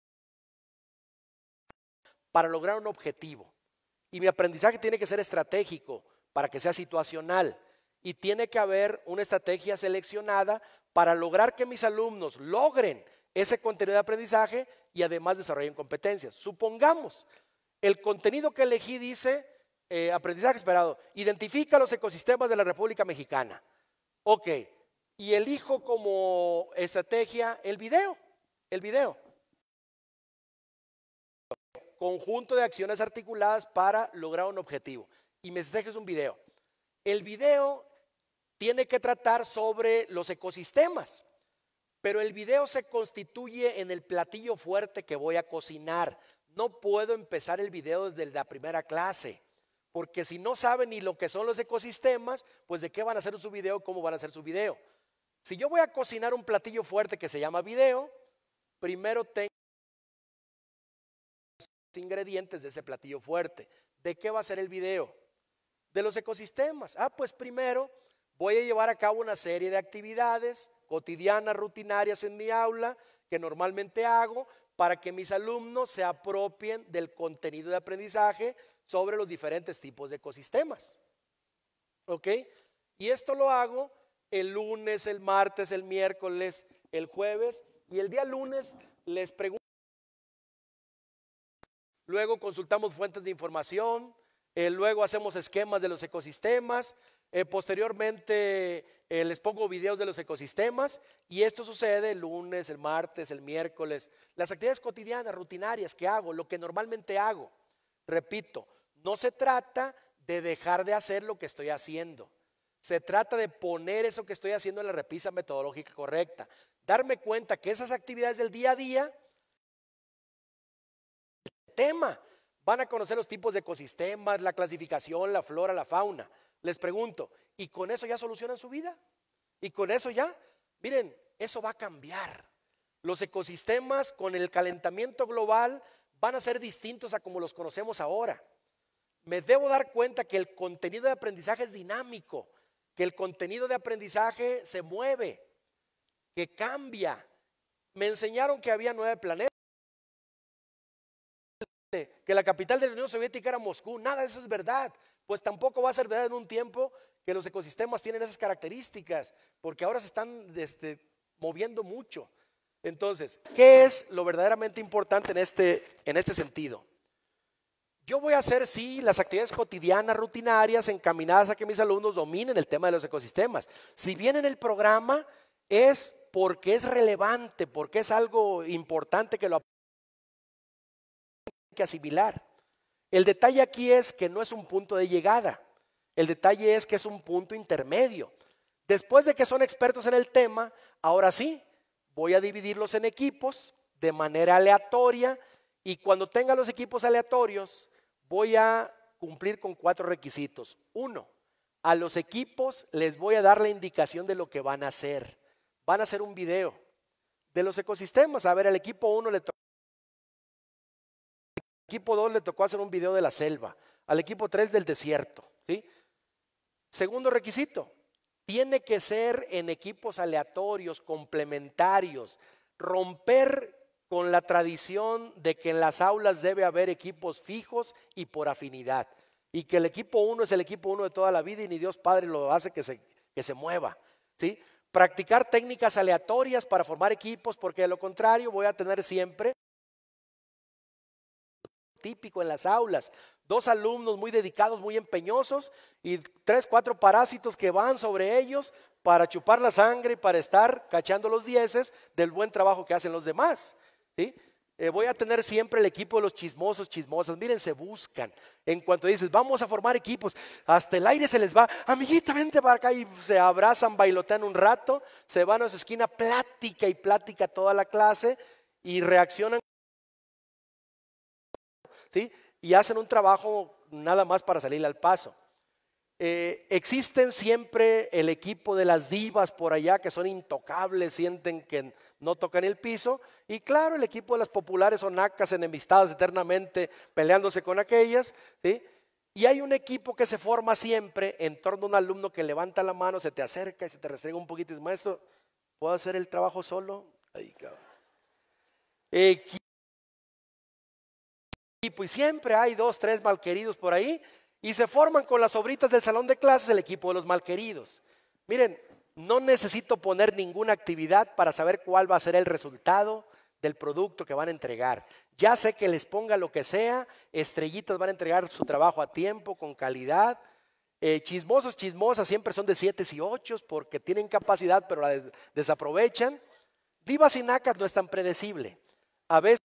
para lograr un objetivo. Y mi aprendizaje tiene que ser estratégico para que sea situacional. Y tiene que haber una estrategia seleccionada para lograr que mis alumnos logren ese contenido de aprendizaje y además desarrollen competencias. Supongamos, el contenido que elegí dice, eh, aprendizaje esperado, identifica los ecosistemas de la República Mexicana. Ok, y elijo como estrategia el video, el video. Conjunto de acciones articuladas para lograr un objetivo. Y mi estrategia es un video. El video tiene que tratar sobre los ecosistemas, pero el video se constituye en el platillo fuerte que voy a cocinar. No puedo empezar el video desde la primera clase, porque si no saben ni lo que son los ecosistemas, pues de qué van a hacer su video, cómo van a hacer su video. Si yo voy a cocinar un platillo fuerte que se llama video, primero tengo ingredientes de ese platillo fuerte. ¿De qué va a ser el video? De los ecosistemas. Ah, pues primero voy a llevar a cabo una serie de actividades cotidianas, rutinarias en mi aula, que normalmente hago, para que mis alumnos se apropien del contenido de aprendizaje sobre los diferentes tipos de ecosistemas. ¿Ok? Y esto lo hago el lunes, el martes, el miércoles, el jueves, y el día lunes les pregunto. Luego consultamos fuentes de información, eh, luego hacemos esquemas de los ecosistemas, eh, posteriormente eh, les pongo videos de los ecosistemas, y esto sucede el lunes, el martes, el miércoles. Las actividades cotidianas, rutinarias que hago, lo que normalmente hago. Repito, no se trata de dejar de hacer lo que estoy haciendo. Se trata de poner eso que estoy haciendo en la repisa metodológica correcta. Darme cuenta que esas actividades del día a día, el tema, van a conocer los tipos de ecosistemas, la clasificación, la flora, la fauna. Les pregunto, ¿y con eso ya solucionan su vida? ¿Y con eso ya? Miren, eso va a cambiar. Los ecosistemas con el calentamiento global van a ser distintos a como los conocemos ahora. Me debo dar cuenta que el contenido de aprendizaje es dinámico, que el contenido de aprendizaje se mueve, que cambia. Me enseñaron que había nueve planetas, que la capital de la Unión Soviética era Moscú. Nada de eso es verdad, pues tampoco va a ser verdad en un tiempo que los ecosistemas tienen esas características, porque ahora se están este, moviendo mucho. Entonces, ¿qué es lo verdaderamente importante en este, en este sentido? Yo voy a hacer, sí, las actividades cotidianas, rutinarias, encaminadas a que mis alumnos dominen el tema de los ecosistemas. Si bien en el programa es porque es relevante, porque es algo importante que lo hay que asimilar. El detalle aquí es que no es un punto de llegada. El detalle es que es un punto intermedio. Después de que son expertos en el tema, ahora sí, voy a dividirlos en equipos de manera aleatoria, y cuando tenga los equipos aleatorios, voy a cumplir con cuatro requisitos. Uno, a los equipos les voy a dar la indicación de lo que van a hacer. Van a hacer un video de los ecosistemas. A ver, al equipo uno le tocó, al equipo dos le tocó hacer un video de la selva, al equipo tres del desierto, ¿sí? Segundo requisito, tiene que ser en equipos aleatorios, complementarios, romper con la tradición de que en las aulas debe haber equipos fijos y por afinidad, y que el equipo uno es el equipo uno de toda la vida y ni Dios Padre lo hace que se, que se mueva, ¿sí? Practicar técnicas aleatorias para formar equipos, porque de lo contrario voy a tener siempre típico en las aulas, dos alumnos muy dedicados, muy empeñosos, y tres, cuatro parásitos que van sobre ellos para chupar la sangre y para estar cachando los dieces del buen trabajo que hacen los demás, ¿sí? Eh, voy a tener siempre el equipo de los chismosos, chismosas. Miren, se buscan. En cuanto dices, vamos a formar equipos, hasta el aire se les va. Amiguita, vente para acá, y se abrazan, bailotean un rato, se van a su esquina, plática y plática toda la clase, y reaccionan, ¿sí? Y hacen un trabajo nada más para salir al paso. Eh, existen siempre el equipo de las divas por allá que son intocables, sienten que no tocan el piso, y claro, el equipo de las populares o nacas enemistadas eternamente peleándose con aquellas, ¿sí? Y hay un equipo que se forma siempre en torno a un alumno que levanta la mano, se te acerca y se te restrega un poquito y dice, maestro, ¿puedo hacer el trabajo solo? Ay, cabrón. Equipo, y siempre hay dos, tres malqueridos por ahí, y se forman con las sobritas del salón de clases el equipo de los malqueridos. Miren, no necesito poner ninguna actividad para saber cuál va a ser el resultado del producto que van a entregar. Ya sé que les ponga lo que sea, estrellitas van a entregar su trabajo a tiempo, con calidad. Eh, chismosos, chismosas siempre son de siete y ocho porque tienen capacidad pero la des desaprovechan. Divas y nacas no es tan predecible. A veces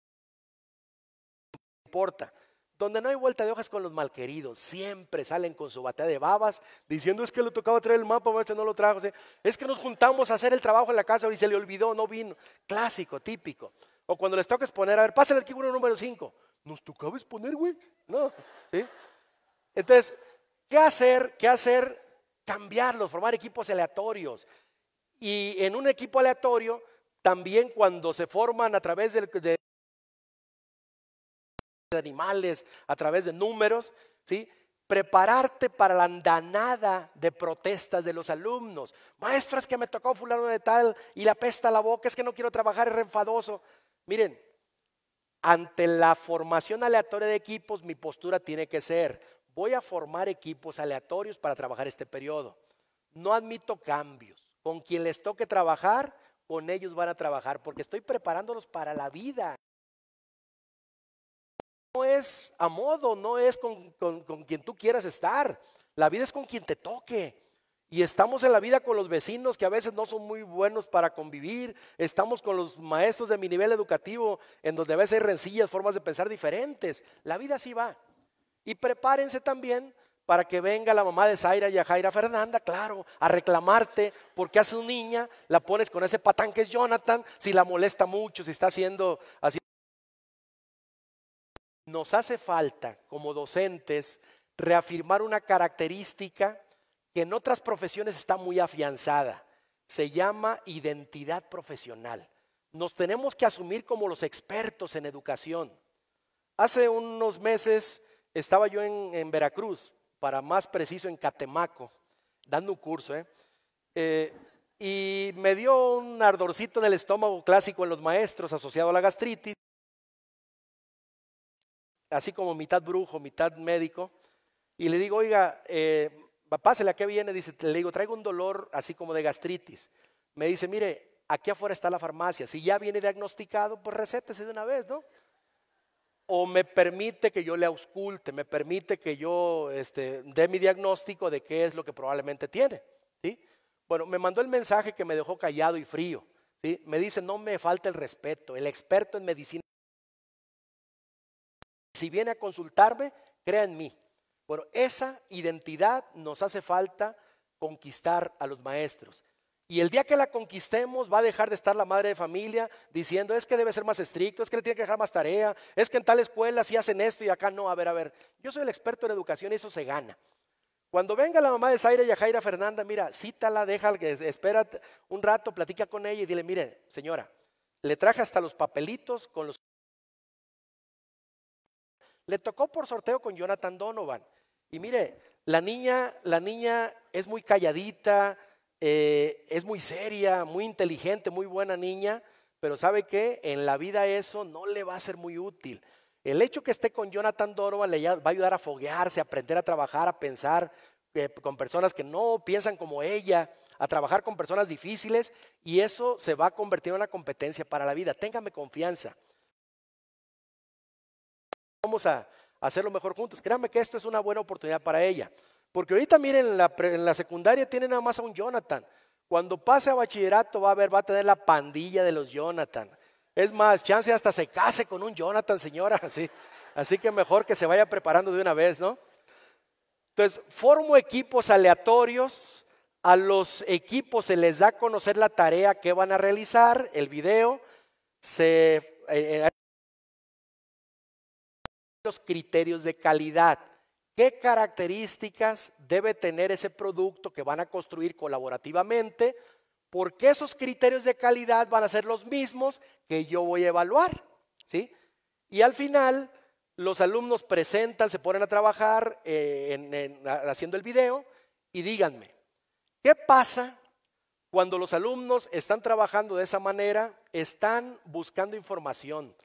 no importa. Donde no hay vuelta de hojas con los malqueridos, siempre salen con su batea de babas diciendo es que le tocaba traer el mapa, maestro, no lo trajo. ¿Sí? Es que nos juntamos a hacer el trabajo en la casa y se le olvidó, no vino. Clásico, típico. O cuando les toca exponer, a ver, pásale el artículo número cinco. ¿Nos tocaba exponer, güey? No. ¿Sí? Entonces, ¿qué hacer? ¿Qué hacer? Cambiarlos, formar equipos aleatorios. Y en un equipo aleatorio, también cuando se forman a través del... De, de animales, a través de números, ¿sí? Prepararte para la andanada de protestas de los alumnos. Maestro, es que me tocó fulano de tal y le apesta la boca, es que no quiero trabajar, es re enfadoso. Miren, ante la formación aleatoria de equipos, mi postura tiene que ser: voy a formar equipos aleatorios para trabajar este periodo. No admito cambios. Con quien les toque trabajar, con ellos van a trabajar, porque estoy preparándolos para la vida. No es a modo, no es con, con, con quien tú quieras estar. La vida es con quien te toque. Y estamos en la vida con los vecinos que a veces no son muy buenos para convivir. Estamos con los maestros de mi nivel educativo, en donde a veces hay rencillas, formas de pensar diferentes. La vida así va. Y prepárense también para que venga la mamá de Zaira y Jaira Fernanda, claro, a reclamarte porque a su niña la pones con ese patán que es Jonathan, si la molesta mucho, si está haciendo así. Nos hace falta como docentes reafirmar una característica que en otras profesiones está muy afianzada. Se llama identidad profesional. Nos tenemos que asumir como los expertos en educación. Hace unos meses estaba yo en, en Veracruz, para más preciso en Catemaco, dando un curso, ¿eh? Eh, y me dio un ardorcito en el estómago clásico en los maestros asociado a la gastritis, así como mitad brujo, mitad médico, y le digo, oiga, eh, pásele, ¿a qué viene? Dice, le digo, traigo un dolor así como de gastritis. Me dice, mire, aquí afuera está la farmacia, si ya viene diagnosticado, pues recétese de una vez, ¿no? O me permite que yo le ausculte, me permite que yo este, dé mi diagnóstico de qué es lo que probablemente tiene, ¿sí? Bueno, me mandó el mensaje que me dejó callado y frío, ¿sí? Me dice, no me falta el respeto, el experto en medicina, si viene a consultarme, crea en mí. Bueno, esa identidad nos hace falta conquistar a los maestros. Y el día que la conquistemos va a dejar de estar la madre de familia diciendo es que debe ser más estricto, es que le tiene que dejar más tarea, es que en tal escuela sí hacen esto y acá no. A ver, a ver, yo soy el experto en educación y eso se gana. Cuando venga la mamá de Zaira y Jaira Fernanda, mira, cítala, déjala, espera un rato, platica con ella y dile, mire, señora, le traje hasta los papelitos con los... Le tocó por sorteo con Jonathan Donovan. Y mire, la niña, la niña es muy calladita, eh, es muy seria, muy inteligente, muy buena niña, pero ¿sabe qué? En la vida eso no le va a ser muy útil. El hecho que esté con Jonathan Donovan le va a ayudar a foguearse, a aprender a trabajar, a pensar eh, con personas que no piensan como ella, a trabajar con personas difíciles, y eso se va a convertir en una competencia para la vida. Téngame confianza. Vamos a hacerlo mejor juntos. Créanme que esto es una buena oportunidad para ella. Porque ahorita miren, en la, en la secundaria tiene nada más a un Jonathan. Cuando pase a bachillerato va a ver, va a tener la pandilla de los Jonathan. Es más, chance hasta se case con un Jonathan, señora. Así, así que mejor que se vaya preparando de una vez, ¿no? Entonces, formo equipos aleatorios. A los equipos se les da a conocer la tarea que van a realizar, el video. Se... Eh, los criterios de calidad. ¿Qué características debe tener ese producto que van a construir colaborativamente? Porque esos criterios de calidad van a ser los mismos que yo voy a evaluar, ¿sí? Y al final, los alumnos presentan, se ponen a trabajar eh, en, en, haciendo el video y díganme, ¿qué pasa cuando los alumnos están trabajando de esa manera? Están buscando información,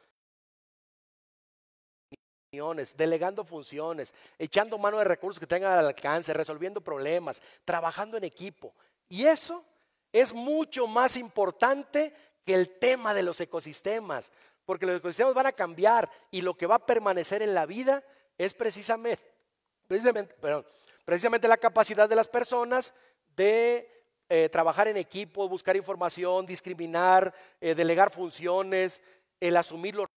delegando funciones, echando mano de recursos que tengan al alcance, resolviendo problemas, trabajando en equipo. Y eso es mucho más importante que el tema de los ecosistemas, porque los ecosistemas van a cambiar y lo que va a permanecer en la vida es precisamente, precisamente, perdón, precisamente la capacidad de las personas de eh, trabajar en equipo, buscar información, discriminar, eh, delegar funciones, el asumir los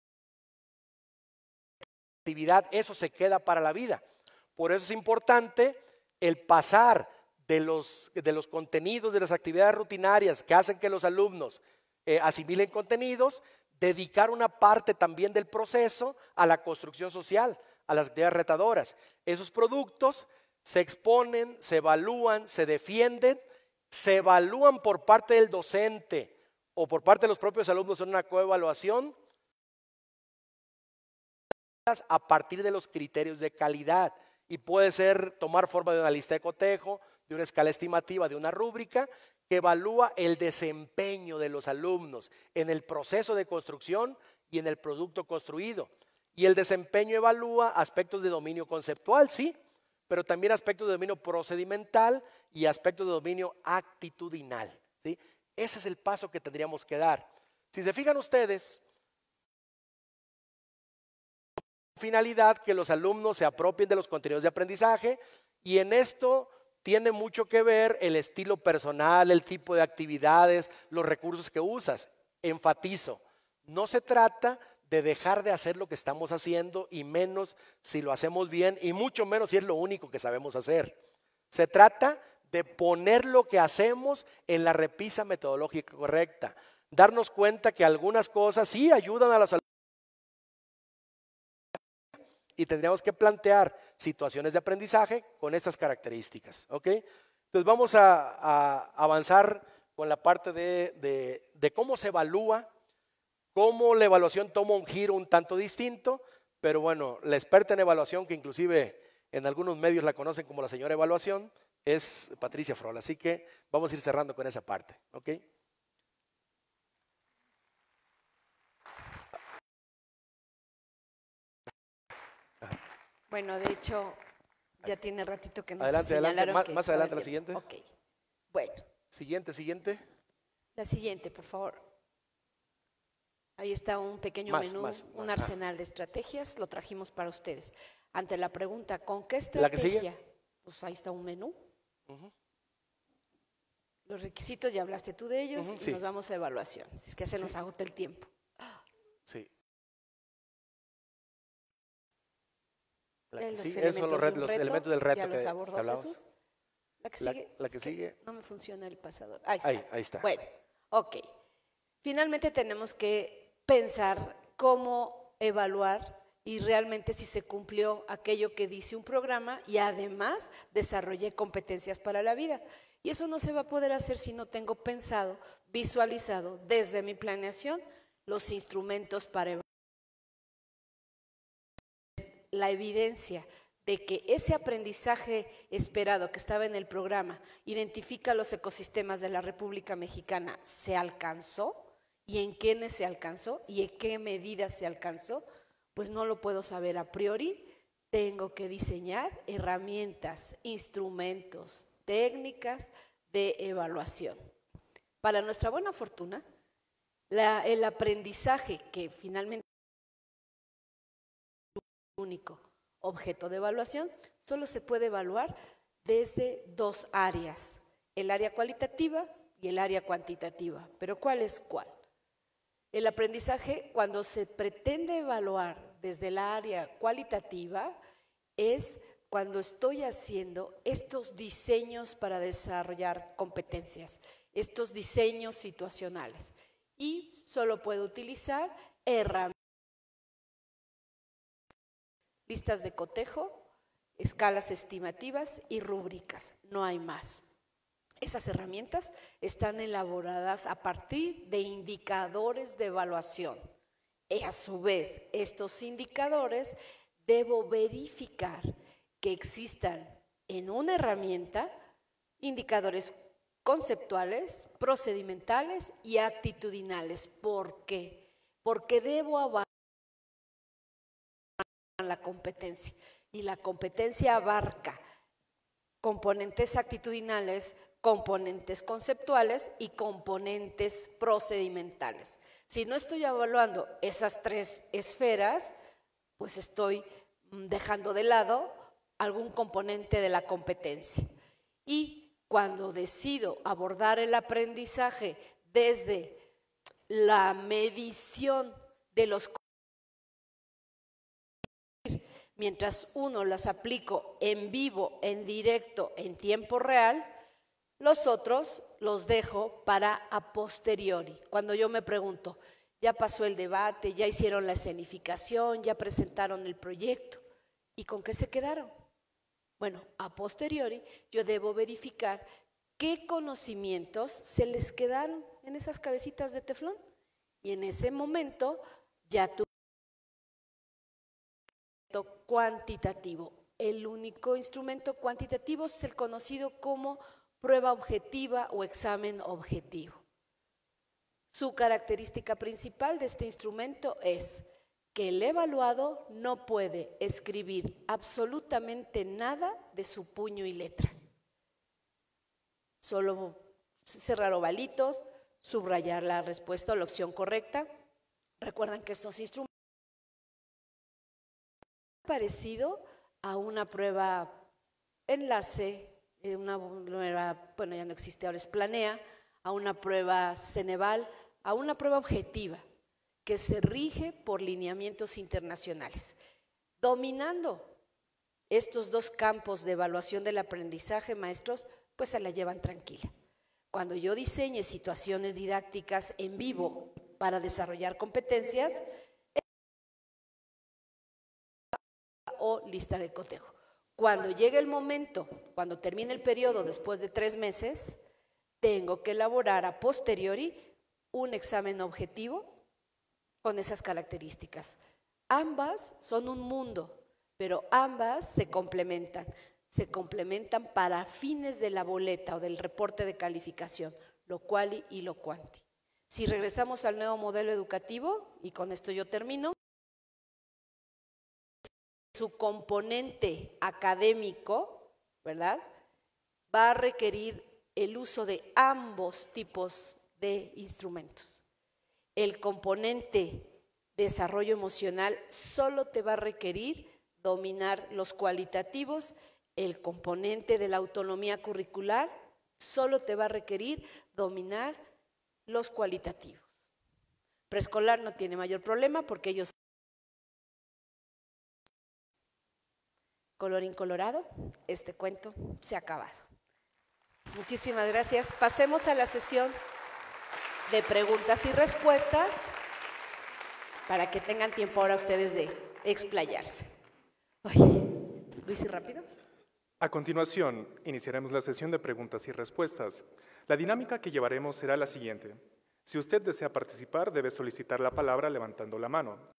actividad, eso se queda para la vida. Por eso es importante el pasar de los, de los contenidos, de las actividades rutinarias que hacen que los alumnos eh, asimilen contenidos, dedicar una parte también del proceso a la construcción social, a las actividades retadoras. Esos productos se exponen, se evalúan, se defienden, se evalúan por parte del docente o por parte de los propios alumnos en una coevaluación. a partir de los criterios de calidad y puede ser tomar forma de una lista de cotejo, de una escala estimativa, de una rúbrica que evalúa el desempeño de los alumnos en el proceso de construcción y en el producto construido. Y el desempeño evalúa aspectos de dominio conceptual, sí, pero también aspectos de dominio procedimental y aspectos de dominio actitudinal, ¿sí? Ese es el paso que tendríamos que dar. Si se fijan ustedes, finalidad que los alumnos se apropien de los contenidos de aprendizaje y en esto tiene mucho que ver el estilo personal, el tipo de actividades, los recursos que usas. Enfatizo, no se trata de dejar de hacer lo que estamos haciendo y menos si lo hacemos bien y mucho menos si es lo único que sabemos hacer. Se trata de poner lo que hacemos en la repisa metodológica correcta, darnos cuenta que algunas cosas sí ayudan a los alumnos y tendríamos que plantear situaciones de aprendizaje con estas características, ¿ok? Entonces vamos a, a avanzar con la parte de, de, de cómo se evalúa, cómo la evaluación toma un giro un tanto distinto, pero bueno, la experta en evaluación, que inclusive en algunos medios la conocen como la señora evaluación, es Patricia Frola, así que vamos a ir cerrando con esa parte, ¿ok? Bueno, de hecho, ya tiene ratito que nos adelante, señalaron adelante, más, que más adelante la siguiente. Ok, bueno. Siguiente, siguiente. La siguiente, por favor. Ahí está un pequeño Más, menú, más, un más. arsenal de estrategias, lo trajimos para ustedes. Ante la pregunta, ¿con qué ¿La que sigue? estrategia? Pues ahí está un menú. Uh-huh. Los requisitos, ya hablaste tú de ellos, Uh-huh, y sí. nos vamos a evaluación. Si es que se nos Sí. agota el tiempo. Sí. La Eh, que los sigue, esos son los, elementos de red- un los reto, elementos del reto ya que, los que abordó hablamos. Jesús. La que La- sigue. la que es sigue. No me funciona el pasador. Ahí está. Ahí, ahí está. Bueno, ok. Finalmente tenemos que pensar cómo evaluar y realmente si se cumplió aquello que dice un programa y además desarrollé competencias para la vida. Y eso no se va a poder hacer si no tengo pensado, visualizado desde mi planeación los instrumentos para evaluar. La evidencia de que ese aprendizaje esperado que estaba en el programa identifica los ecosistemas de la República Mexicana, ¿se alcanzó? ¿Y en quiénes se alcanzó? ¿Y en qué medida se alcanzó? Pues no lo puedo saber a priori. Tengo que diseñar herramientas, instrumentos, técnicas de evaluación. Para nuestra buena fortuna, la, el aprendizaje que finalmente único objeto de evaluación, solo se puede evaluar desde dos áreas, el área cualitativa y el área cuantitativa. ¿Pero cuál es cuál? El aprendizaje, cuando se pretende evaluar desde el área cualitativa, es cuando estoy haciendo estos diseños para desarrollar competencias, estos diseños situacionales. Y solo puedo utilizar herramientas. Listas de cotejo, escalas estimativas y rúbricas, no hay más. Esas herramientas están elaboradas a partir de indicadores de evaluación. Y a su vez, estos indicadores debo verificar que existan en una herramienta indicadores conceptuales, procedimentales y actitudinales. ¿Por qué? Porque debo avanzar la competencia y la competencia abarca componentes actitudinales, componentes conceptuales y componentes procedimentales. Si no estoy evaluando esas tres esferas, pues estoy dejando de lado algún componente de la competencia. Y cuando decido abordar el aprendizaje desde la medición de los mientras uno las aplico en vivo, en directo, en tiempo real, los otros los dejo para a posteriori. Cuando yo me pregunto, ya pasó el debate, ya hicieron la escenificación, ya presentaron el proyecto, ¿y con qué se quedaron? Bueno, a posteriori yo debo verificar qué conocimientos se les quedaron en esas cabecitas de teflón. Y en ese momento ya tú instrumento cuantitativo. El único instrumento cuantitativo es el conocido como prueba objetiva o examen objetivo. Su característica principal de este instrumento es que el evaluado no puede escribir absolutamente nada de su puño y letra. Solo cerrar ovalitos, subrayar la respuesta o la opción correcta. Recuerdan que estos instrumentos son parecidos a una prueba enlace, una prueba, bueno, ya no existe, ahora es Planea, a una prueba Ceneval, a una prueba objetiva que se rige por lineamientos internacionales. Dominando estos dos campos de evaluación del aprendizaje, maestros, pues se la llevan tranquila. Cuando yo diseñe situaciones didácticas en vivo para desarrollar competencias o lista de cotejo. Cuando llegue el momento, cuando termine el periodo después de tres meses, tengo que elaborar a posteriori un examen objetivo con esas características. Ambas son un mundo, pero ambas se complementan. Se complementan para fines de la boleta o del reporte de calificación, lo quali y lo quanti. Si regresamos al nuevo modelo educativo, y con esto yo termino, su componente académico, ¿verdad?, va a requerir el uso de ambos tipos de instrumentos. El componente desarrollo emocional solo te va a requerir dominar los cualitativos. El componente de la autonomía curricular solo te va a requerir dominar los cualitativos. Preescolar no tiene mayor problema porque ellos… Colorín colorado, este cuento se ha acabado. Muchísimas gracias. Pasemos a la sesión de preguntas y respuestas para que tengan tiempo ahora ustedes de explayarse. Ay, Luis, ¿y rápido? A continuación, iniciaremos la sesión de preguntas y respuestas. La dinámica que llevaremos será la siguiente. Si usted desea participar, debe solicitar la palabra levantando la mano.